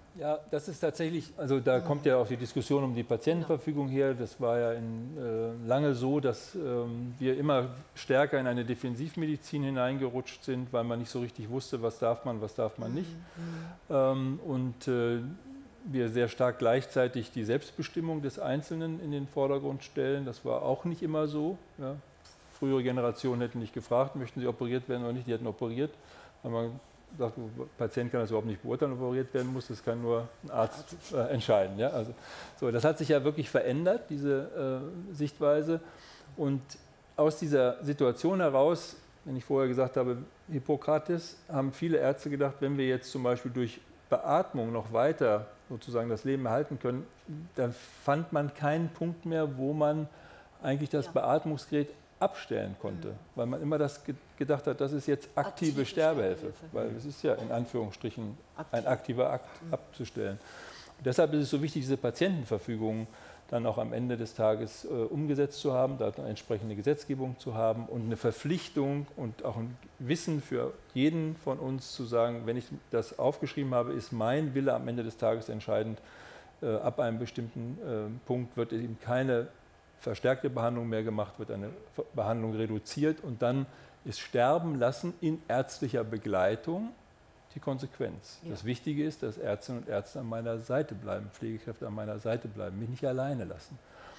Ja, das ist tatsächlich, also da kommt ja auch die Diskussion um die Patientenverfügung her. Das war ja in, äh, lange so, dass ähm, wir immer stärker in eine Defensivmedizin hineingerutscht sind, weil man nicht so richtig wusste, was darf man, was darf man nicht. Mhm. Ähm, und äh, wir sehr stark gleichzeitig die Selbstbestimmung des Einzelnen in den Vordergrund stellen. Das war auch nicht immer so. Ja. Frühere Generationen hätten nicht gefragt, möchten sie operiert werden oder nicht, die hätten operiert, weil man sagt, der Patient kann das überhaupt nicht beurteilen, ob operiert werden muss, das kann nur ein Arzt äh, entscheiden. Ja? Also, so, das hat sich ja wirklich verändert, diese äh, Sichtweise. Und aus dieser Situation heraus, wenn ich vorher gesagt habe, Hippokrates, haben viele Ärzte gedacht, wenn wir jetzt zum Beispiel durch Beatmung noch weiter sozusagen das Leben erhalten können, dann fand man keinen Punkt mehr, wo man eigentlich das ja. Beatmungsgerät abstellen konnte, mhm. weil man immer das ge gedacht hat, das ist jetzt aktive, aktive Sterbehilfe, Sterbehilfe, weil es ist ja in Anführungsstrichen Aktiv. ein aktiver Akt mhm. abzustellen. Und deshalb ist es so wichtig, diese Patientenverfügung dann auch am Ende des Tages äh, umgesetzt zu haben, da eine entsprechende Gesetzgebung zu haben und eine Verpflichtung und auch ein Wissen für jeden von uns zu sagen, wenn ich das aufgeschrieben habe, ist mein Wille am Ende des Tages entscheidend. Äh, ab einem bestimmten äh, Punkt wird eben keine verstärkte Behandlung mehr gemacht, wird eine Behandlung reduziert und dann ist Sterben lassen in ärztlicher Begleitung die Konsequenz. Ja. Das Wichtige ist, dass Ärztinnen und Ärzte an meiner Seite bleiben, Pflegekräfte an meiner Seite bleiben, mich nicht alleine lassen.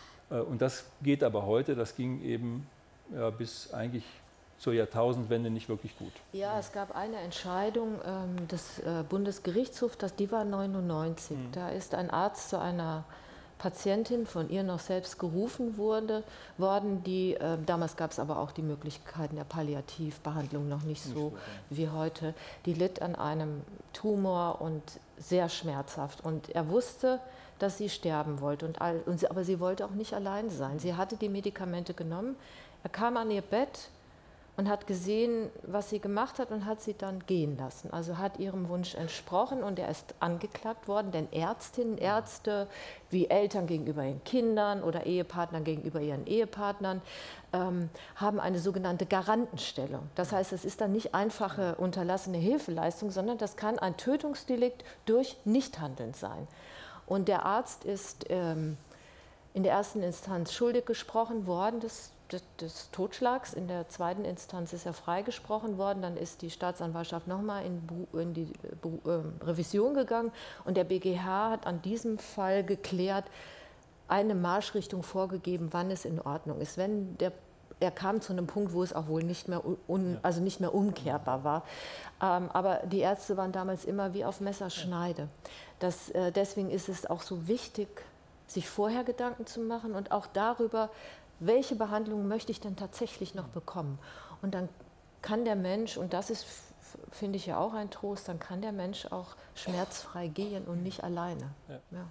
Und das geht aber heute, das ging eben ja, bis eigentlich zur Jahrtausendwende nicht wirklich gut. Ja, es gab eine Entscheidung ähm, des äh, Bundesgerichtshofs, das, die war neunundneunzig. Mhm. Da ist ein Arzt zu einer Patientin von ihr noch selbst gerufen wurde, worden, die, äh, damals gab es aber auch die Möglichkeiten der Palliativbehandlung noch nicht so nicht wie heute, die litt an einem Tumor und sehr schmerzhaft und er wusste, dass sie sterben wollte, und all, und sie, aber sie wollte auch nicht allein sein. Sie hatte die Medikamente genommen, er kam an ihr Bett und hat gesehen, was sie gemacht hat und hat sie dann gehen lassen. Also hat ihrem Wunsch entsprochen und er ist angeklagt worden, denn Ärztinnen, Ärzte, wie Eltern gegenüber ihren Kindern oder Ehepartner gegenüber ihren Ehepartnern, ähm, haben eine sogenannte Garantenstellung. Das heißt, es ist dann nicht einfache unterlassene Hilfeleistung, sondern das kann ein Tötungsdelikt durch Nichthandeln sein. Und der Arzt ist ähm, in der ersten Instanz schuldig gesprochen worden, das des Totschlags. In der zweiten Instanz ist er freigesprochen worden. Dann ist die Staatsanwaltschaft nochmal in, in die äh, Revision gegangen und der B G H hat an diesem Fall geklärt, eine Marschrichtung vorgegeben, wann es in Ordnung ist. Wenn der, er kam zu einem Punkt, wo es auch wohl nicht mehr, un, also nicht mehr umkehrbar war. Ähm, aber die Ärzte waren damals immer wie auf Messerschneide. Das, äh, deswegen ist es auch so wichtig, sich vorher Gedanken zu machen und auch darüber, welche Behandlung möchte ich denn tatsächlich noch bekommen? Und dann kann der Mensch, und das ist, finde ich ja auch ein Trost, dann kann der Mensch auch schmerzfrei gehen und nicht alleine. Ja. Ja.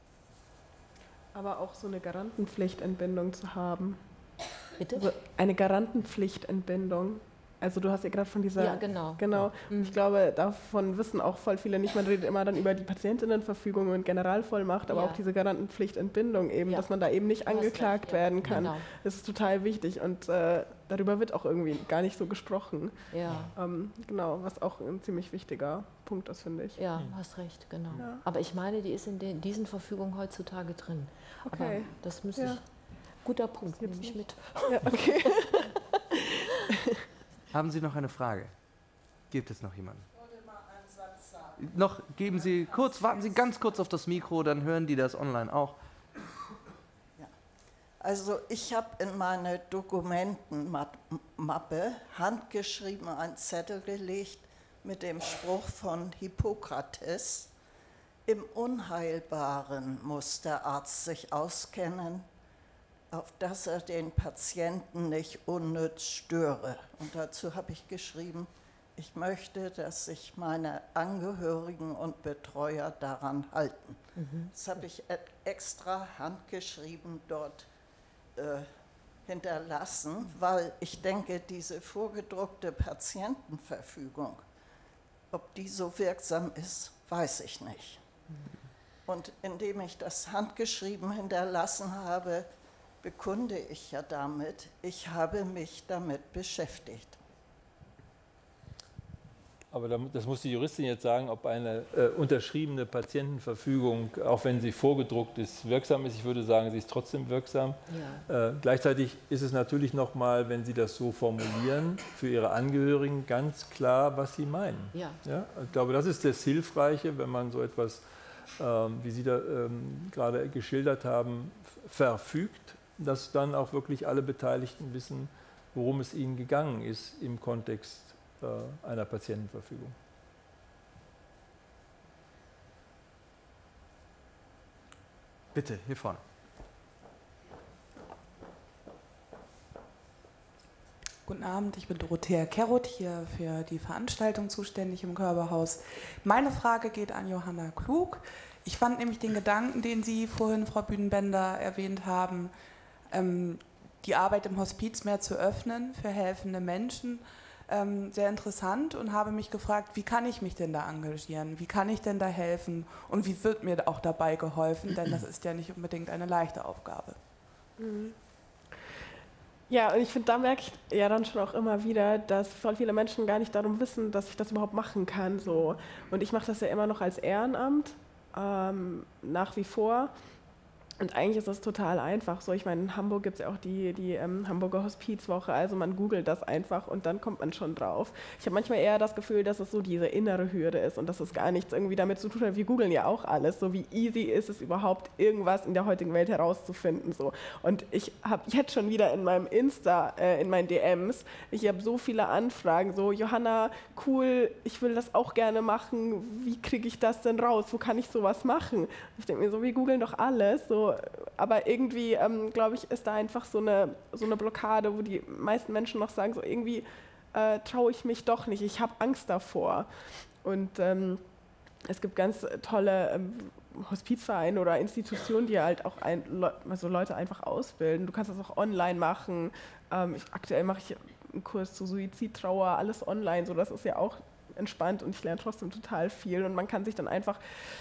Aber auch so eine Garantenpflichtentbindung zu haben. Bitte? Also eine Garantenpflichtentbindung. Also du hast ja gerade von dieser... Ja, genau. genau. Mhm. Ich glaube, davon wissen auch voll viele nicht. Man redet immer dann über die Patientinnenverfügung und Generalvollmacht, aber ja. auch diese Garantenpflichtentbindung eben, ja. dass man da eben nicht angeklagt recht, werden ja. kann. Genau. Das ist total wichtig und äh, darüber wird auch irgendwie gar nicht so gesprochen. Ja. Ähm, genau, was auch ein ziemlich wichtiger Punkt ist, finde ich. Ja, hast recht, genau. Ja. Aber ich meine, die ist in den, diesen Verfügungen heutzutage drin. Okay. Aber das müsste ja. ich... Guter Punkt, nehme ich mit. Ja, okay. Haben Sie noch eine Frage? Gibt es noch jemanden? Ich wollte mal einen Satz sagen. Noch, geben Sie kurz, warten Sie ganz kurz auf das Mikro, dann hören die das online auch. Ja. Also ich habe in meine Dokumentenmappe handgeschrieben einen Zettel gelegt mit dem Spruch von Hippokrates: Im Unheilbaren muss der Arzt sich auskennen, auf dass er den Patienten nicht unnütz störe. Und dazu habe ich geschrieben, ich möchte, dass sich meine Angehörigen und Betreuer daran halten. Mhm. Das habe ich extra handgeschrieben dort äh, hinterlassen, weil ich denke, diese vorgedruckte Patientenverfügung, ob die so wirksam ist, weiß ich nicht. Mhm. Und indem ich das handgeschrieben hinterlassen habe, bekunde ich ja damit, ich habe mich damit beschäftigt. aber das muss die Juristin jetzt sagen, ob eine äh, unterschriebene Patientenverfügung, auch wenn sie vorgedruckt ist, wirksam ist. Ich würde sagen, sie ist trotzdem wirksam. Ja. Äh, gleichzeitig ist es natürlich nochmal, wenn Sie das so formulieren, für Ihre Angehörigen ganz klar, was Sie meinen. Ja. Ja? Ich glaube, das ist das Hilfreiche, wenn man so etwas, ähm, wie Sie da ähm, gerade geschildert haben, verfügt, dass dann auch wirklich alle Beteiligten wissen, worum es ihnen gegangen ist im Kontext einer Patientenverfügung. Bitte, hier vorne. Guten Abend, ich bin Dorothea Kerroth, hier für die Veranstaltung zuständig im Körperhaus. Meine Frage geht an Johanna Klug. Ich fand nämlich den Gedanken, den Sie vorhin, Frau Büdenbender, erwähnt haben, ähm, die Arbeit im Hospiz mehr zu öffnen für helfende Menschen, sehr interessant und habe mich gefragt, wie kann ich mich denn da engagieren, wie kann ich denn da helfen und wie wird mir auch dabei geholfen, denn das ist ja nicht unbedingt eine leichte Aufgabe. Ja, und ich finde, da merke ich ja dann schon auch immer wieder, dass voll viele Menschen gar nicht darum wissen, dass ich das überhaupt machen kann. So. Und ich mache das ja immer noch als Ehrenamt, ähm, nach wie vor. Und eigentlich ist das total einfach. So, ich meine, in Hamburg gibt es ja auch die, die ähm, Hamburger Hospizwoche, also man googelt das einfach und dann kommt man schon drauf. Ich habe manchmal eher das Gefühl, dass es so diese innere Hürde ist und dass es gar nichts irgendwie damit zu tun hat. Wir googeln ja auch alles, so wie easy ist es überhaupt, irgendwas in der heutigen Welt herauszufinden. So. Und ich habe jetzt schon wieder in meinem Insta, äh, in meinen D Ms, ich habe so viele Anfragen, so Johanna, cool, ich will das auch gerne machen, wie kriege ich das denn raus, wo kann ich sowas machen? Ich denke mir so, wir googeln doch alles, so. Aber irgendwie, ähm, glaube ich, ist da einfach so eine, so eine Blockade, wo die meisten Menschen noch sagen, so irgendwie äh, traue ich mich doch nicht, ich habe Angst davor. Und ähm, es gibt ganz tolle ähm, Hospizvereine oder Institutionen, die halt auch ein, Le also Leute einfach ausbilden. Du kannst das auch online machen. Ähm, ich, aktuell mache ich einen Kurs zu Suizidtrauer, alles online, so das ist ja auch entspannt und ich lerne trotzdem total viel und man kann sich dann einfach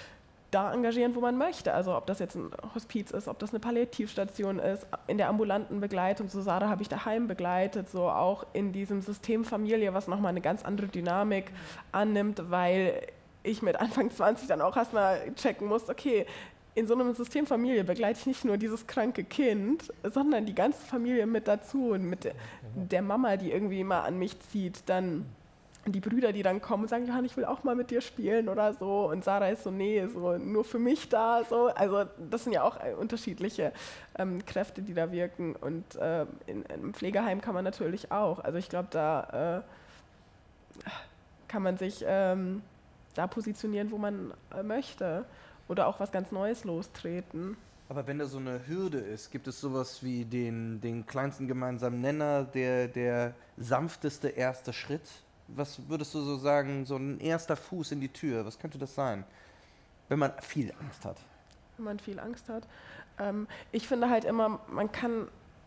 da engagieren, wo man möchte. Also ob das jetzt ein Hospiz ist, ob das eine Palliativstation ist, in der ambulanten Begleitung. So Sarah habe ich daheim begleitet, so auch in diesem System Familie, was nochmal eine ganz andere Dynamik annimmt, weil ich mit Anfang zwanzig dann auch erstmal checken muss, okay, in so einem System Familie begleite ich nicht nur dieses kranke Kind, sondern die ganze Familie mit dazu und mit der Mama, die irgendwie mal an mich zieht, dann die Brüder, die dann kommen und sagen, Johann, ich will auch mal mit dir spielen oder so. Und Sarah ist so, nee, so nur für mich da. So. Also das sind ja auch unterschiedliche ähm, Kräfte, die da wirken. Und äh, in, im Pflegeheim kann man natürlich auch. Also ich glaube, da äh, kann man sich ähm, da positionieren, wo man äh, möchte. Oder auch was ganz Neues lostreten. Aber wenn da so eine Hürde ist, gibt es sowas wie den, den kleinsten gemeinsamen Nenner, der, der sanfteste erste Schritt? Was würdest du so sagen, so ein erster Fuß in die Tür, was könnte das sein, wenn man viel Angst hat? Wenn man viel Angst hat. Ähm, ich finde halt immer, man kann,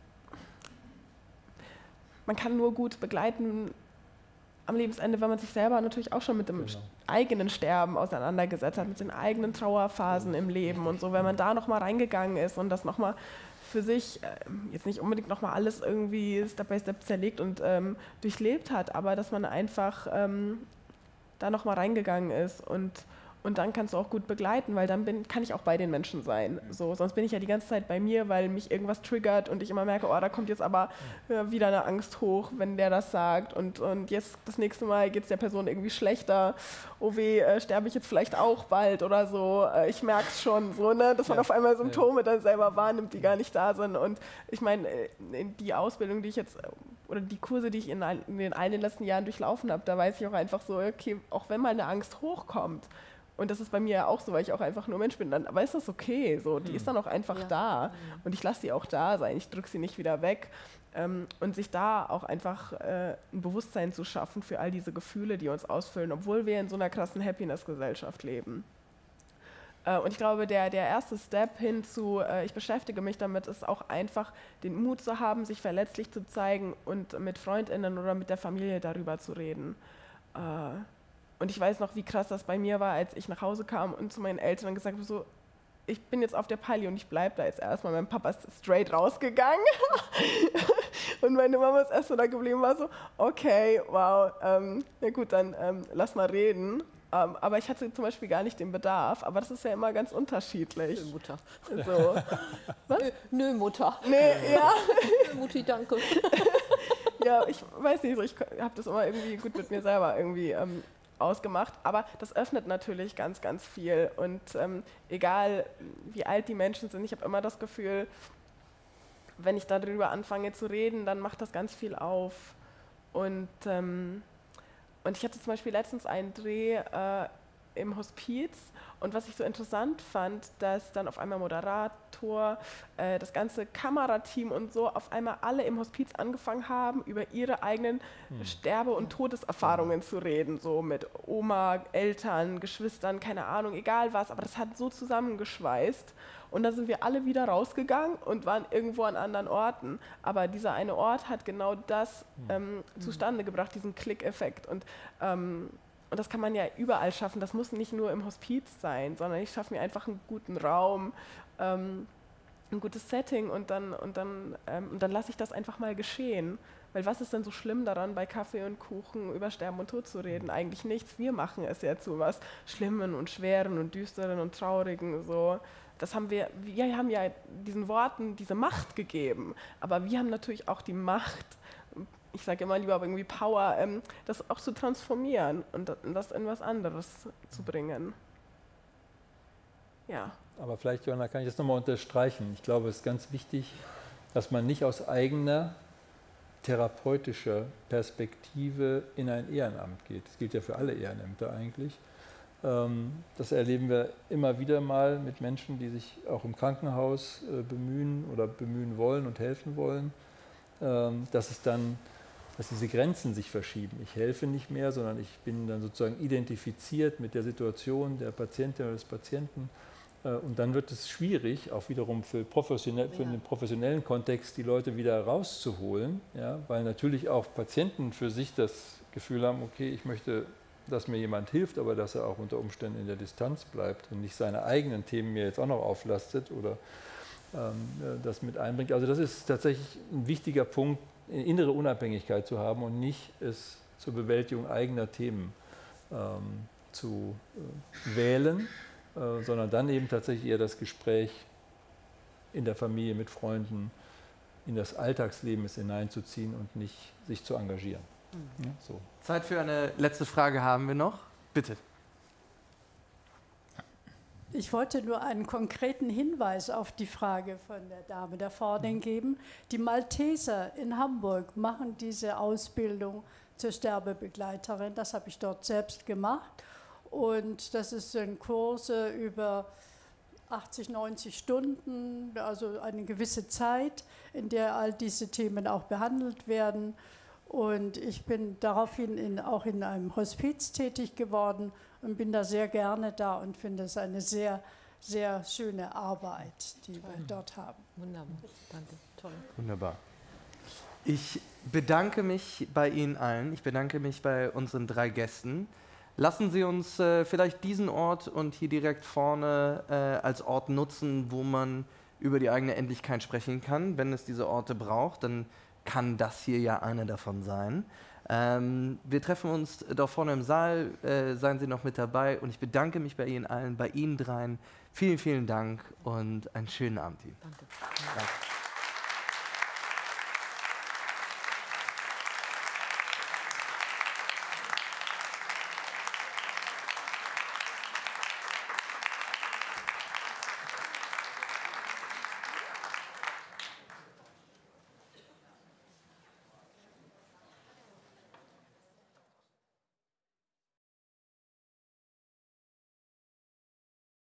man kann nur gut begleiten am Lebensende, wenn man sich selber natürlich auch schon mit dem genau. eigenen Sterben auseinandergesetzt hat, mit den eigenen Trauerphasen im Leben und so, wenn man da nochmal reingegangen ist und das nochmal für sich äh, jetzt nicht unbedingt nochmal alles irgendwie Step by Step zerlegt und ähm, durchlebt hat, aber dass man einfach ähm, da nochmal reingegangen ist und, und dann kannst du auch gut begleiten, weil dann bin, kann ich auch bei den Menschen sein. So, sonst bin ich ja die ganze Zeit bei mir, weil mich irgendwas triggert und ich immer merke, oh, da kommt jetzt aber äh, wieder eine Angst hoch, wenn der das sagt und, und jetzt das nächste Mal geht es der Person irgendwie schlechter, oh weh, äh, sterbe ich jetzt vielleicht auch bald oder so, äh, ich merke es schon, so, ne, dass man ja. auf einmal Symptome ja. dann selber wahrnimmt, die gar nicht da sind und ich meine, die Ausbildung, die ich jetzt, oder die Kurse, die ich in, in den all den letzten Jahren durchlaufen habe, da weiß ich auch einfach so, okay, auch wenn mal eine Angst hochkommt, und das ist bei mir ja auch so, weil ich auch einfach nur Mensch bin, dann aber ist das okay, so, die ist dann auch einfach ja. da und ich lasse sie auch da sein, ich drücke sie nicht wieder weg ähm, und sich da auch einfach äh, ein Bewusstsein zu schaffen für all diese Gefühle, die uns ausfüllen, obwohl wir in so einer krassen Happiness-Gesellschaft leben. Äh, und ich glaube, der, der erste Step hin zu, äh, ich beschäftige mich damit, ist auch einfach den Mut zu haben, sich verletzlich zu zeigen und mit FreundInnen oder mit der Familie darüber zu reden. Äh, Und ich weiß noch, wie krass das bei mir war, als ich nach Hause kam und zu meinen Eltern gesagt habe, so, ich bin jetzt auf der Pali und ich bleibe da jetzt erstmal. Mein Papa ist straight rausgegangen und meine Mama ist erst so da geblieben, war so, okay, wow, ähm, na gut, dann ähm, lass mal reden. Ähm, aber ich hatte zum Beispiel gar nicht den Bedarf, aber das ist ja immer ganz unterschiedlich. Nö, Mutter. So. Was? Nö, nö, Mutter. Nee, ja. Nö, Mutti, danke. Ja, ich weiß nicht, so, ich habe das immer irgendwie gut mit mir selber irgendwie ähm, ausgemacht, aber das öffnet natürlich ganz, ganz viel und ähm, egal wie alt die Menschen sind, ich habe immer das Gefühl, wenn ich darüber anfange zu reden, dann macht das ganz viel auf und, ähm, und ich hatte zum Beispiel letztens einen Dreh äh, im Hospiz und was ich so interessant fand, dass dann auf einmal Moderator, äh, das ganze Kamerateam und so auf einmal alle im Hospiz angefangen haben, über ihre eigenen hm. Sterbe- und Todeserfahrungen zu reden, so mit Oma, Eltern, Geschwistern, keine Ahnung, egal was, aber das hat so zusammengeschweißt und dann sind wir alle wieder rausgegangen und waren irgendwo an anderen Orten, aber dieser eine Ort hat genau das ähm, hm. zustande gebracht, diesen Klick-Effekt und ähm, Und das kann man ja überall schaffen. Das muss nicht nur im Hospiz sein, sondern ich schaffe mir einfach einen guten Raum, ähm, ein gutes Setting und dann, und dann, ähm, und dann lasse ich das einfach mal geschehen. Weil was ist denn so schlimm daran, bei Kaffee und Kuchen über Sterben und Tod zu reden? Eigentlich nichts. Wir machen es ja zu was Schlimmen und Schweren und Düsteren und Traurigen. So. Das haben wir, wir haben ja diesen Worten diese Macht gegeben. Aber wir haben natürlich auch die Macht, ich sage immer lieber irgendwie Power, ähm, das auch zu transformieren und das in was anderes zu bringen. Ja. Aber vielleicht, Johanna, kann ich das nochmal unterstreichen. Ich glaube, es ist ganz wichtig, dass man nicht aus eigener therapeutischer Perspektive in ein Ehrenamt geht. Das gilt ja für alle Ehrenämter eigentlich. Das erleben wir immer wieder mal mit Menschen, die sich auch im Krankenhaus bemühen oder bemühen wollen und helfen wollen, dass es dann dass diese Grenzen sich verschieben. Ich helfe nicht mehr, sondern ich bin dann sozusagen identifiziert mit der Situation der Patientin oder des Patienten. Und dann wird es schwierig, auch wiederum für, professionell, für den professionellen Kontext die Leute wieder rauszuholen, ja, weil natürlich auch Patienten für sich das Gefühl haben, okay, ich möchte, dass mir jemand hilft, aber dass er auch unter Umständen in der Distanz bleibt und nicht seine eigenen Themen mir jetzt auch noch auflastet oder ähm, das mit einbringt. Also das ist tatsächlich ein wichtiger Punkt, innere Unabhängigkeit zu haben und nicht es zur Bewältigung eigener Themen ähm, zu äh, wählen, äh, sondern dann eben tatsächlich eher das Gespräch in der Familie, mit Freunden, in das Alltagsleben es hineinzuziehen und nicht sich zu engagieren. Mhm. Ja, so. Zeit für eine letzte Frage haben wir noch. Bitte. Ich wollte nur einen konkreten Hinweis auf die Frage von der Dame da vorne geben. Die Malteser in Hamburg machen diese Ausbildung zur Sterbebegleiterin. Das habe ich dort selbst gemacht. Und das ist ein Kurs über achtzig, neunzig Stunden, also eine gewisse Zeit, in der all diese Themen auch behandelt werden. Und ich bin daraufhin in, auch in einem Hospiz tätig geworden und bin da sehr gerne da und finde es eine sehr, sehr schöne Arbeit, die Toll. wir dort haben. Wunderbar, danke, toll. Wunderbar. Ich bedanke mich bei Ihnen allen, ich bedanke mich bei unseren drei Gästen. Lassen Sie uns äh, vielleicht diesen Ort und hier direkt vorne äh, als Ort nutzen, wo man über die eigene Endlichkeit sprechen kann. Wenn es diese Orte braucht, dann kann das hier ja einer davon sein. Ähm, wir treffen uns da vorne im Saal, äh, seien Sie noch mit dabei und ich bedanke mich bei Ihnen allen, bei Ihnen dreien. Vielen, vielen Dank und einen schönen Abend Ihnen. Danke. Danke.